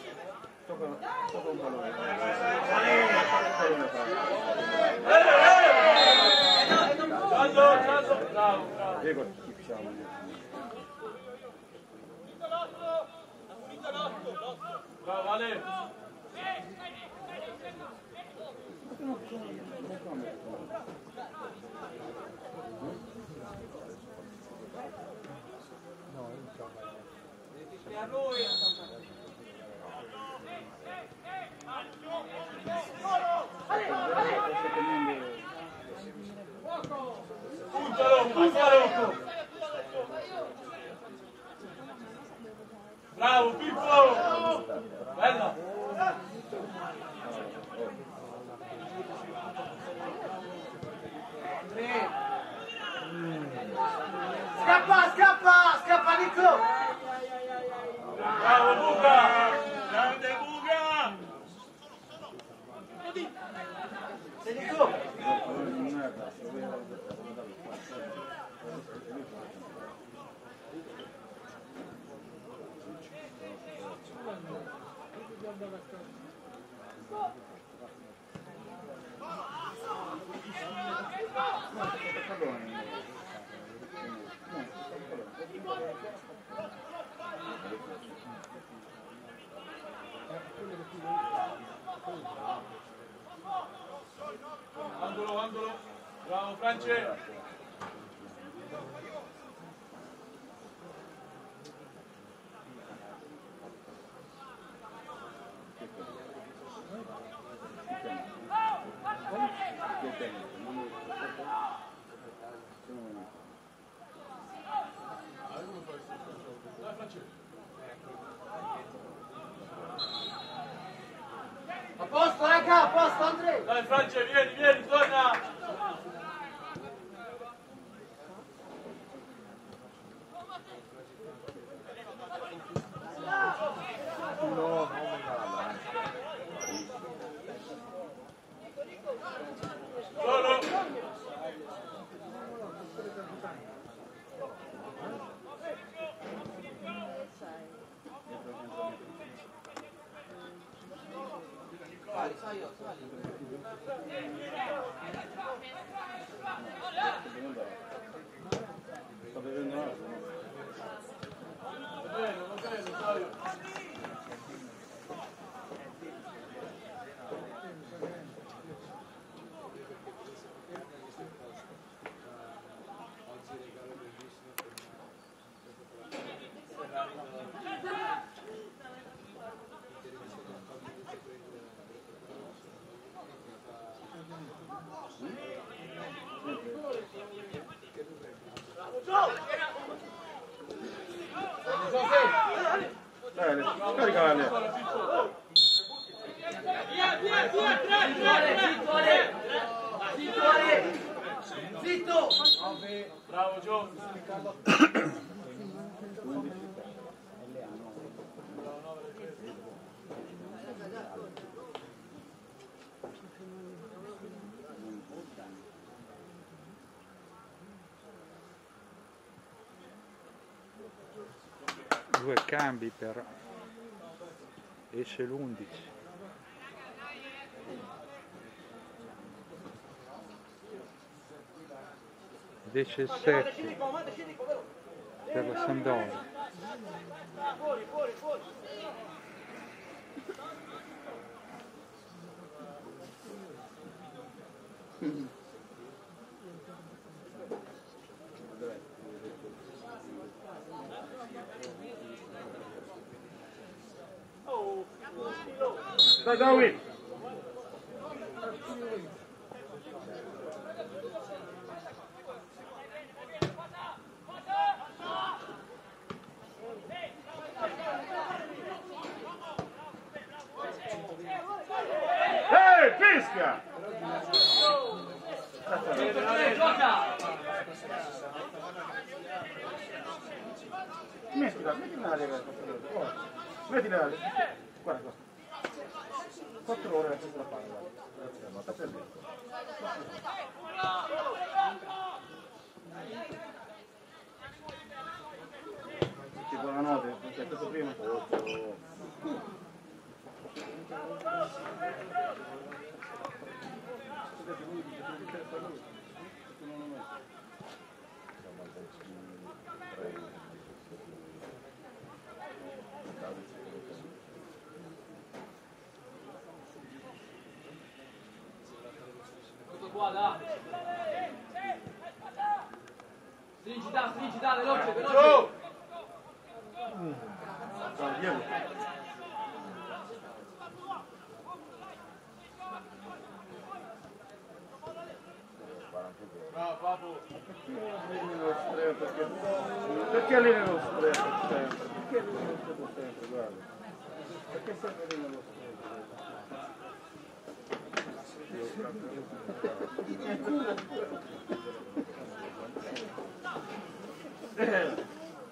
Giallo, giallo, bravo, bravo. Bravo Ale. A lui. Puntalo, puntalo. Bravo Pippo. Bella. Scappa, scappa, scappa Nico! Bravo Buca. Grande Buca. Sei Nico! Angolo, angolo. Bravo France. A posto, raga, a posto, Andrea! Dai France, vieni, vieni, torna. Solo. Sali, sali, sali. Sta bevendo acqua, no? Va bene, va bene, dai. Italia. Via, via, via, tre, tre, tre. Zitto, zitto. Bravo Gio. Due cambi per esce l'undici. Ed esce il sette per la Sampdoria. Fuori, fuori, fuori. Dai, Dawi! Ehi, fischia! Mettila, mettila l'aria, mettila l'aria. Guarda qua. quattro ore questa la palla. Ma sta perdendo. Sì, buonanotte, non c'è stato prima. Guarda. Stringi da, stringi da, veloce, veloce. Bravo Papu. Perché lì nello stretto sempre? Perché lì nello stretto sempre? Guarda. Perché sempre lì nello stretto?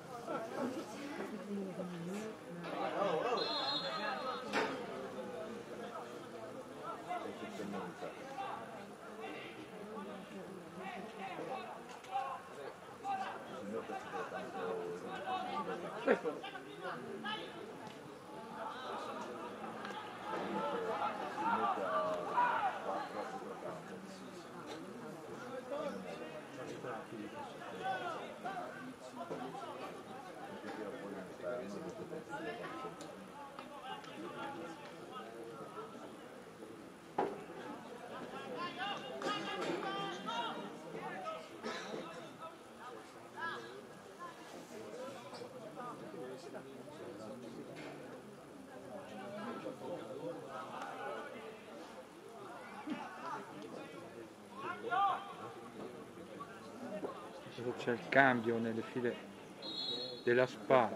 C'è il cambio nelle file della Spa.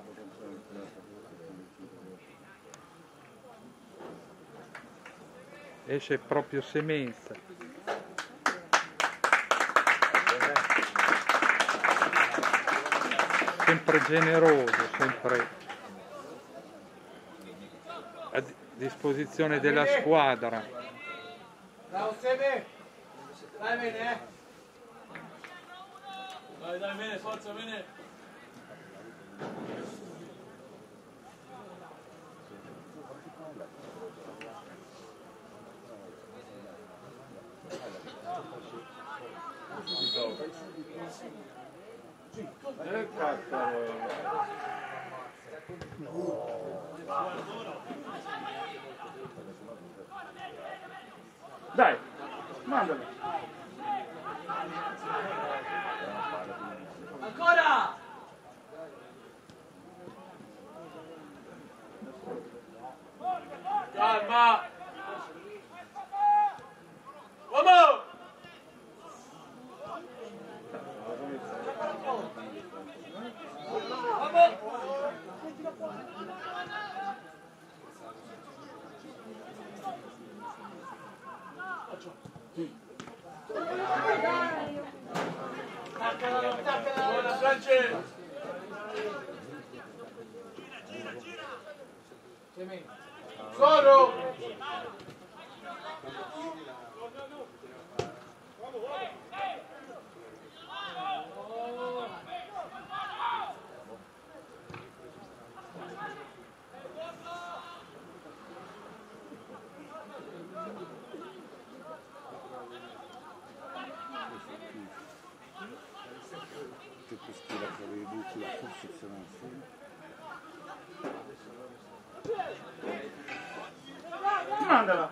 Esce proprio Semenza. Sempre generoso, sempre a disposizione della squadra. Bravo Seme. Dai bene, eh. Dai, dai, bene, forza, bene. Eh, cazzo. Dai, mandalo. Ancora! Calma! Uomo! Buona Sanchez! Solo! Che postura fuori di luce, la perfezione. Mandala!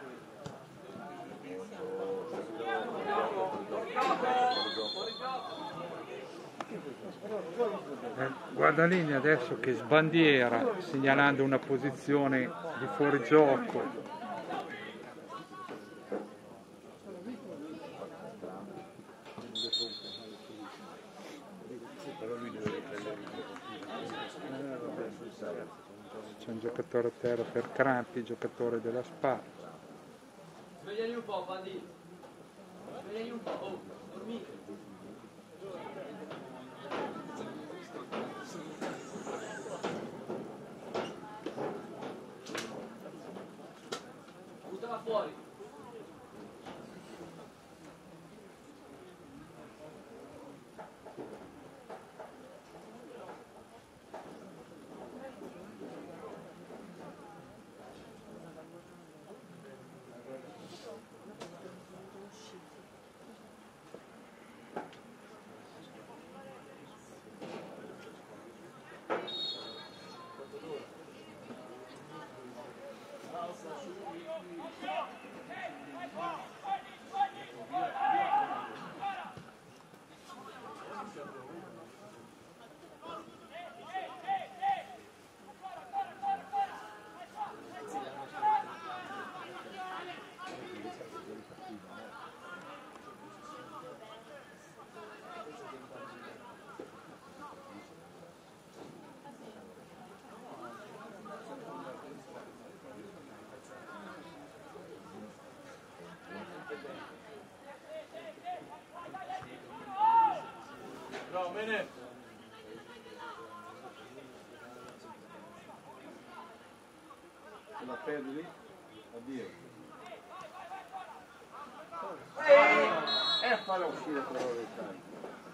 Eh, Guardalini adesso che sbandiera segnalando una posizione di fuorigioco. C'è un giocatore a terra per Crampi, giocatore della Spa. Svegliali un po', Bandi. Svegliali un po', oh, dormite. Buttala fuori. Bravo, bene. Se la perdi lì, addio. E falla uscire con la verità.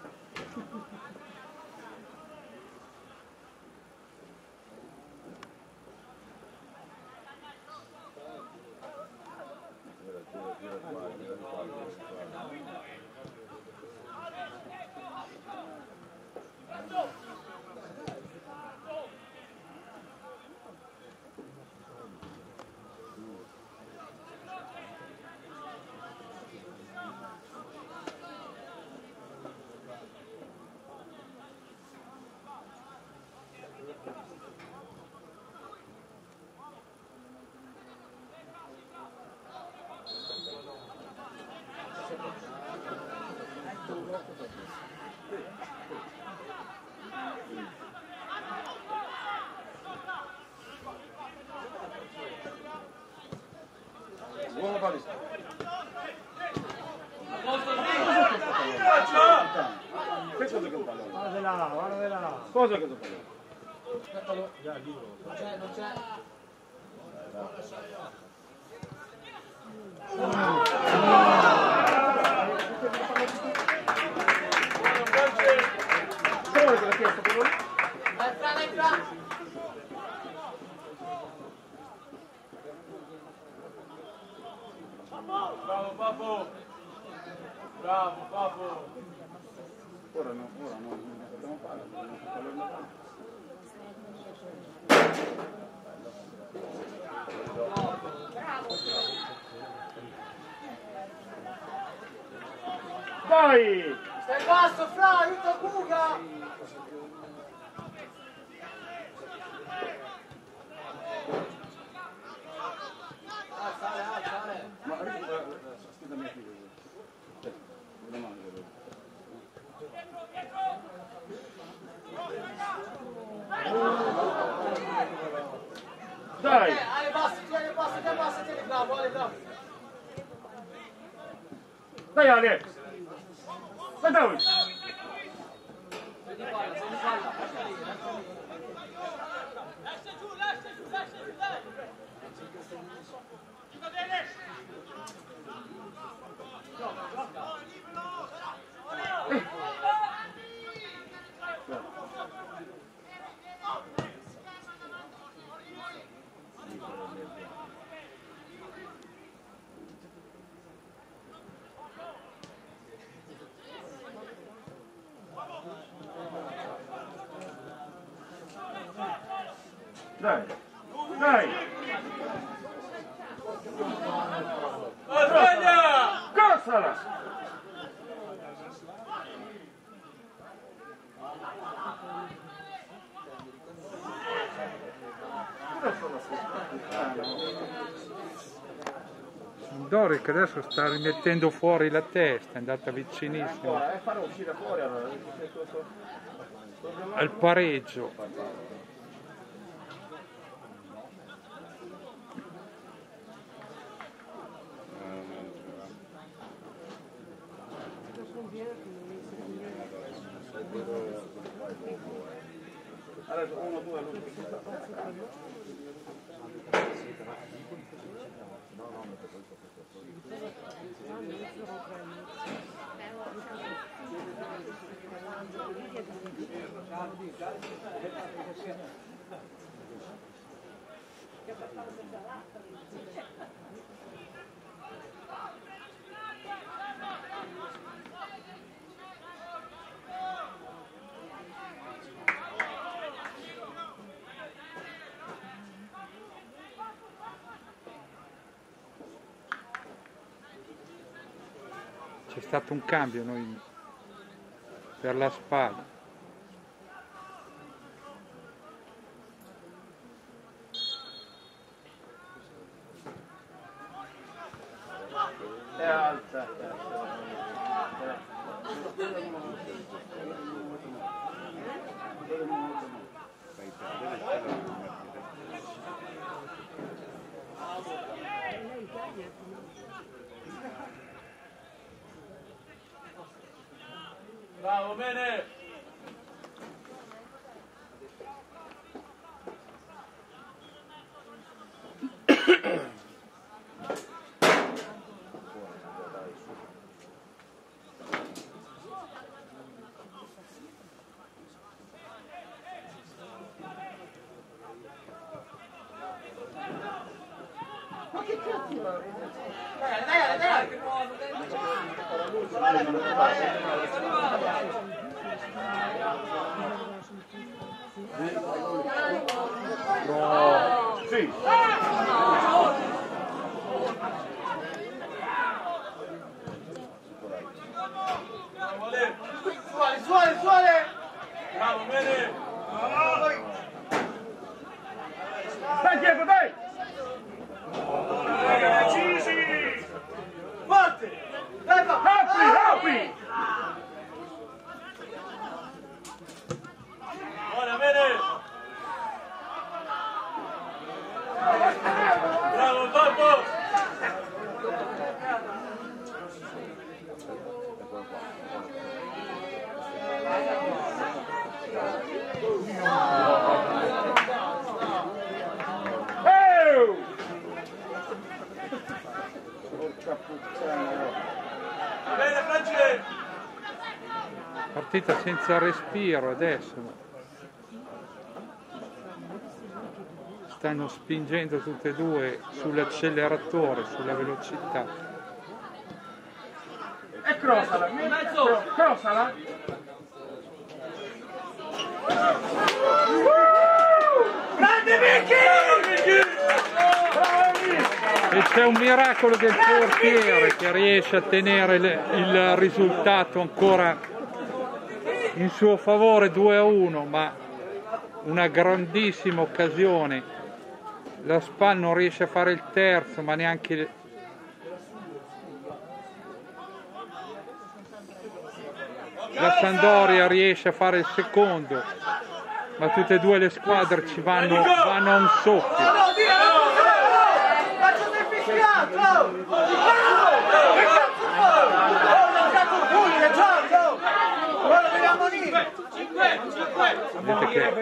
Buono Palista. Questo è che pallone. Guarda di là, guarda di là. Cosa che pallone? Non c'è, non c'è. Come che l'ha chiesto pallone? Dai, Fra, dai, Fra. Bravo, Papo. Bravo, Papo. Ora no, ora no, non sappiamo fare, non pallone da Dai! Stai basso, Fra, aiuta Cuga! Alzale, alzale. Ma scusa mia figlia. La mano. Dai! Eh, Ale, basta, tieni basso, tieni basso, tieni bravo, Ale, bravo. Dai Ale! Dai David! Dai, dai! Sveglia! Corsala! Dori che adesso sta rimettendo fuori la testa, è andata vicinissimo Allora, e farlo uscire fuori allora. al pareggio. Adesso uno, due, l'uno. C'è stato un cambio noi per la Spal. È alta. Bravo, bene! Dai, dai, dai! Sì. Suole, suole, suole! Bravo, bene! Dai Diego, dai! Forte! Dai, va! Apri, apri! Buona, bene! Bravo, Babbo! Bene, Francesco! Partita senza respiro adesso. Stanno spingendo tutte e due sull'acceleratore, sulla velocità. E crossala, in mezzo! Crossala! Grande Vicky! E c'è un miracolo del portiere che riesce a tenere le, il risultato ancora in suo favore due a uno, ma una grandissima occasione. La Spal non riesce a fare il terzo, ma neanche la Sampdoria riesce a fare il secondo, ma tutte e due le squadre ci vanno, vanno a un soffio. Faccio del fischiato! Che cazzo fa? Oh, non cazzo il culo, Giorgio! Ora devi ammonire!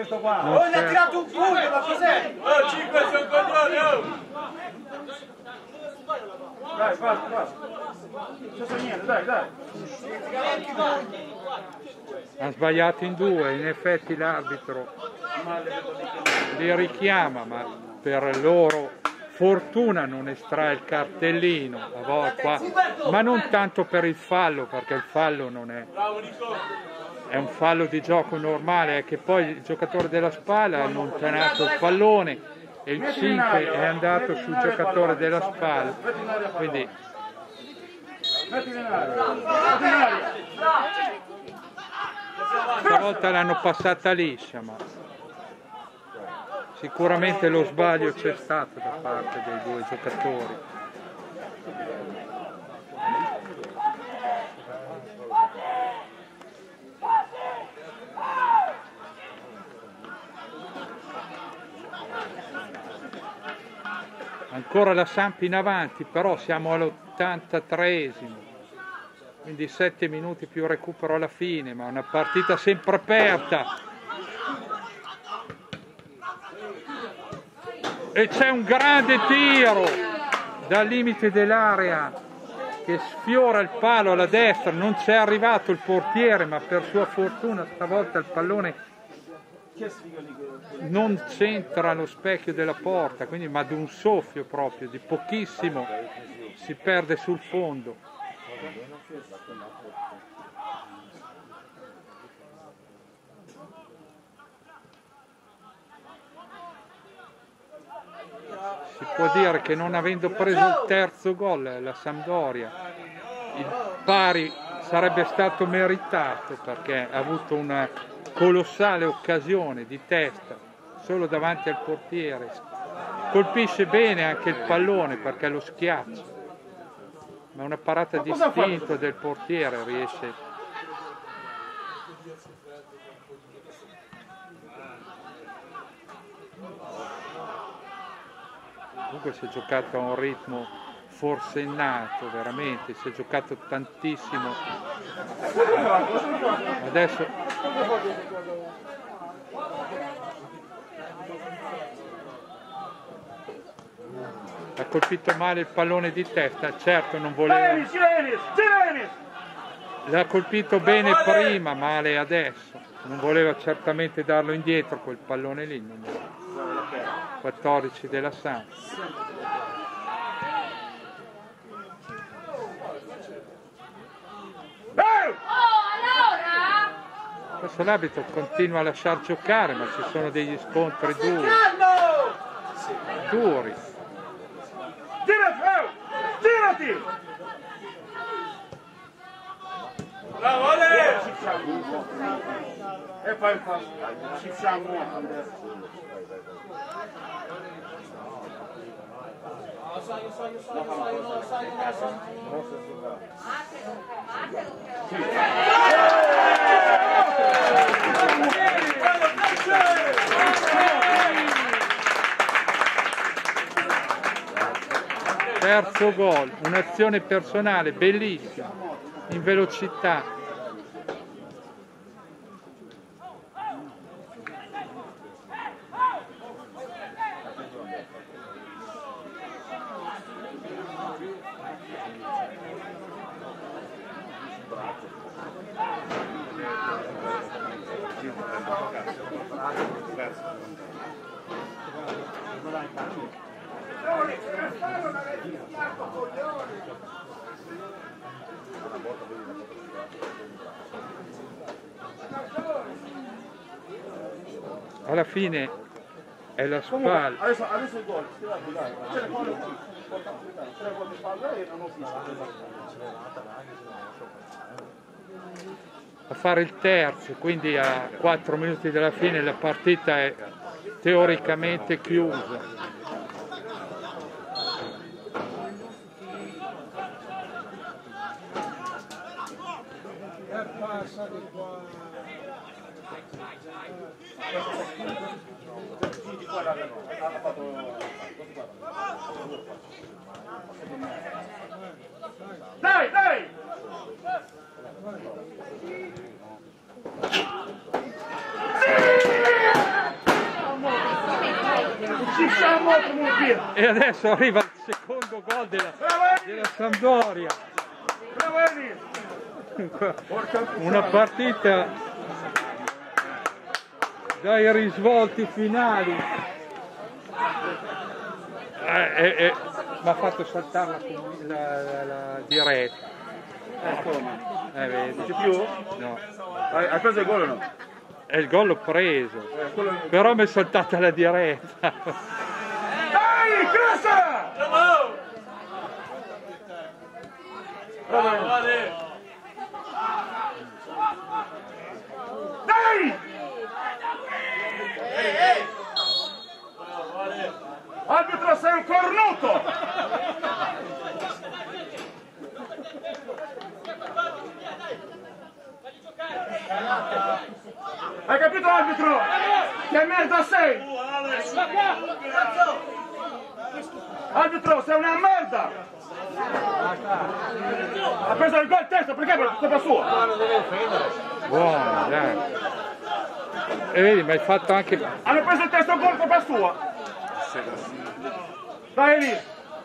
questo qua. Non Oh, ne ha c'è- tirato un pugno, ma cos'è? Oh, cinque sono coglioni, oh! Dai, basta, basta. Non c'è niente, dai, dai. Ha sbagliato in due, in effetti l'arbitro li richiama, ma per loro fortuna non estrae il cartellino, a volte qua, ma non tanto per il fallo, perché il fallo non è, Bravo Nico! è un fallo di gioco normale, è che poi il giocatore della spalla ha allontanato il pallone e il cinque è andato sul giocatore della spalla, quindi Mettili in aria. Mettili in aria. stavolta l'hanno passata liscia, ma sicuramente lo sbaglio c'è stato da parte dei due giocatori. Ancora la Samp in avanti, però siamo all'ottantatreesimo, quindi sette minuti più recupero alla fine, ma una partita sempre aperta. E c'è un grande tiro dal limite dell'area che sfiora il palo alla destra, non c'è arrivato il portiere, ma per sua fortuna stavolta il pallone non c'entra lo specchio della porta, quindi ma d'un soffio proprio, di pochissimo, si perde sul fondo. Si può dire che non avendo preso il terzo gol la Sampdoria, il pari sarebbe stato meritato, perché ha avuto una colossale occasione di testa solo davanti al portiere, colpisce bene anche il pallone perché lo schiaccia, ma una parata di istinto del portiere riesce. Comunque si è giocato a un ritmo forsennato, veramente, si è giocato tantissimo. Adesso ha colpito male il pallone di testa, certo non voleva. L'ha colpito bene prima, male adesso. Non voleva certamente darlo indietro quel pallone lì, numero quattordici della Samp. Adesso l'arbitro continua a lasciar giocare, ma ci sono degli scontri duri. Duri. Tirati! Tirati! Bravo Ale! E poi ci siamo. Terzo gol, un'azione personale bellissima, in velocità. Alla fine è la spalla. Adesso, adesso il gol, tirati, dai. C'è le palle qui. Tre gol di spalla e non ho A fare il terzo, quindi a quattro minuti dalla fine la partita è teoricamente chiusa. Dai, dai! Sì! E adesso arriva il secondo gol della, della Sampdoria. Bravo Enis! Una partita dai risvolti finali. Eh, eh, eh, mi ha fatto saltare la, la, la, la diretta. Eh, come? Eh, vedi. C'è più? No. Hai, hai preso il gol o no? E il gol l'ho preso. Eh, quello... Però mi è saltata la diretta. Dai, crossa! Bravo! Bravo! Vale! Dai! Bravo, Vale! Arbitro, sei un cornuto! Hai capito, arbitro? Che merda sei? Arbitro, sei una merda! Ha preso il gol testa, perché? Per colpa sua! Buono, dai. E vedi, mi hai fatto anche... Hanno preso il testo gol, colpa sua! Dai lì!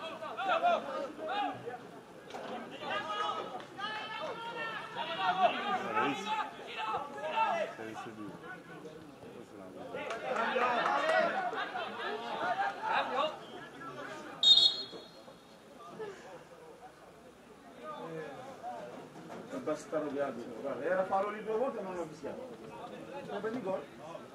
Il bastardo di arbitro, guarda, era farlo lì due volte e non l'ho fischiato. Non prendi gol?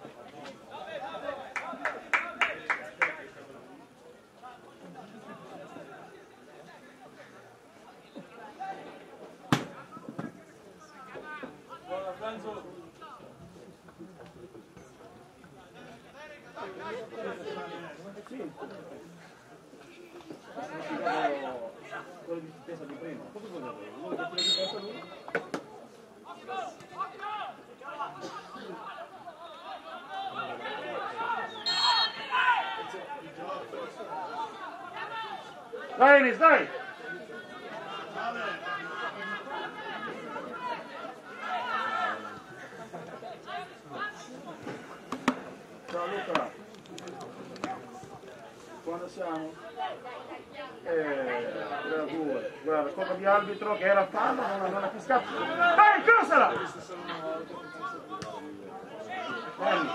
Buona pranzo! Sì. Quello di testa di prima. Cosa vuoi dire? Vuoi che prendi testa lui? Dai Enis, dai! Ciao Luca! Quando siamo? Eh, due. Guarda, colpa di arbitro che era fallo, non, non ha fiscato. Dai, crossala! Dai.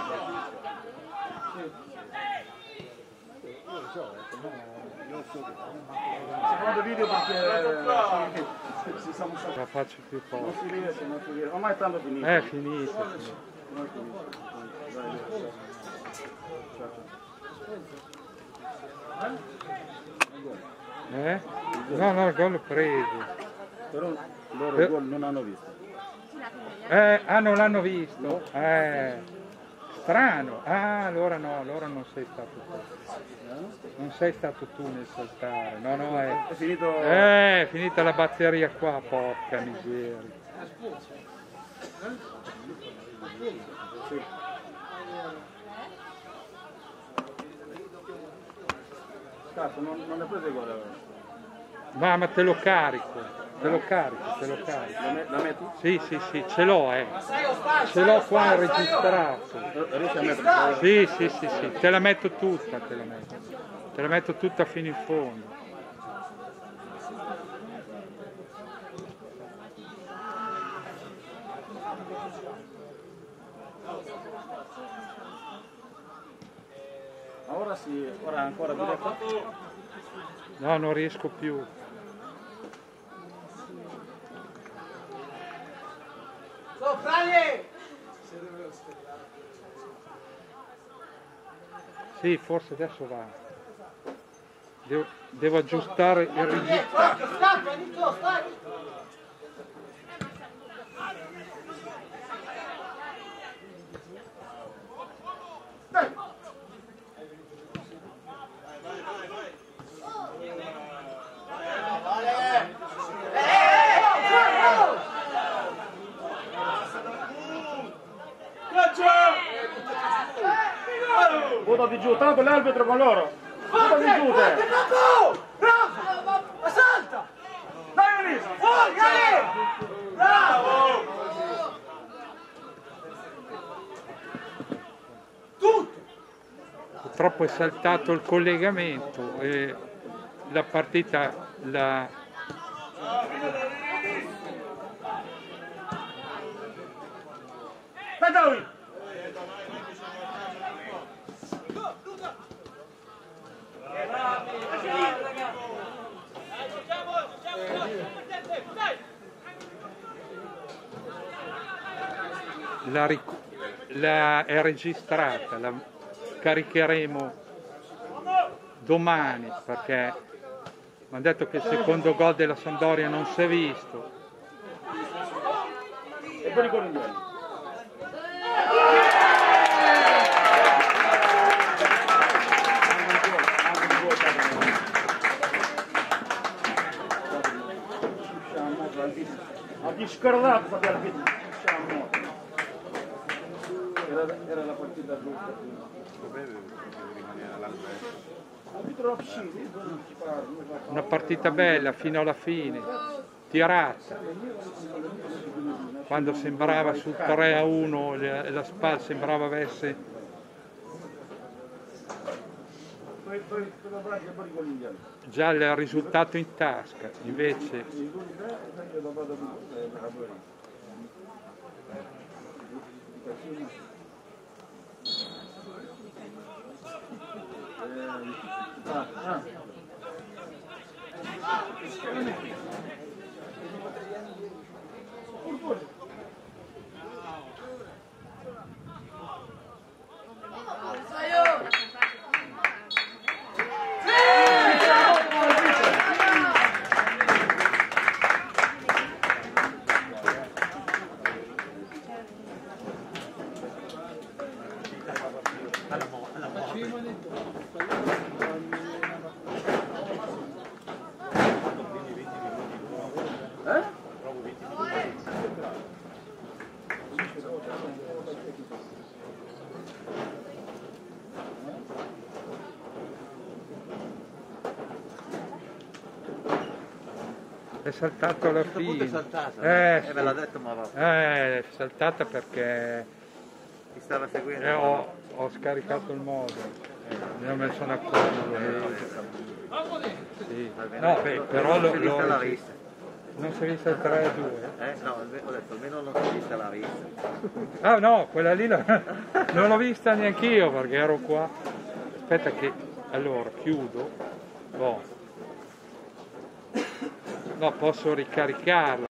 Secondo video perché si sa un sacco. La faccio più Non forte. si riesce, non si riesce. Ormai è tanto finito. È finito. Ormai è finito. Dai, dai. Ciao, ciao. Eh? No, no, il gol l'ho preso. Però loro Per- il gol non hanno visto. Eh, ah, non l'hanno visto? Eh, strano. Ah, allora no, allora non sei stato tu. Non sei stato tu nel saltare. No, no, è... È finito. Eh, è finita la batteria qua, porca miseria. Sì. Cazzo, non, non ne preso il gol allora. Ma, ma te lo carico, te lo carico, te lo carico. La, me- la metti? Sì, sì, sì, ce l'ho, eh. Ce l'ho qua registrato. Riesci a mettere? Sì, sì, sì, sì, te la metto tutta, te la metto. Te la metto tutta fino in fondo. Ma ora sì, ora ancora diretto. No, non riesco più. Sì, forse adesso va. Devo, devo aggiustare il registro. Buttati giù, tanto l'arbitro con loro. Buttati giù te. Bravo! Ma salta! Dai Enis! Fuori, dai! Bravo! Purtroppo dopo è saltato il collegamento e la partita la... Aspetta lui! La, ric- la è registrata, la caricheremo domani perché mi hanno detto che il secondo gol della Sampdoria non si è visto. E poi con indiano. Ha discordato per l'arbitro. Era, era la partita giusta. Una partita bella fino alla fine, tirata. Quando sembrava sul tre a uno la, la Spal sembrava avesse... già il risultato in tasca, invece è saltato alla fine. È saltata, eh, eh, me l'ha detto, ma va. eh, è saltata perché Ti stava seguendo. eh, ho, ho scaricato il modem, eh, non me ne sono accorto. Sì. No, beh, però lo, Non si è vista la lo, vista. non si è vista il tre a due. Eh? No, ho detto almeno non si è vista la vista. Ah no, quella lì la- non l'ho vista neanch'io perché ero qua. Aspetta che allora chiudo. Boh. No, posso ricaricarla.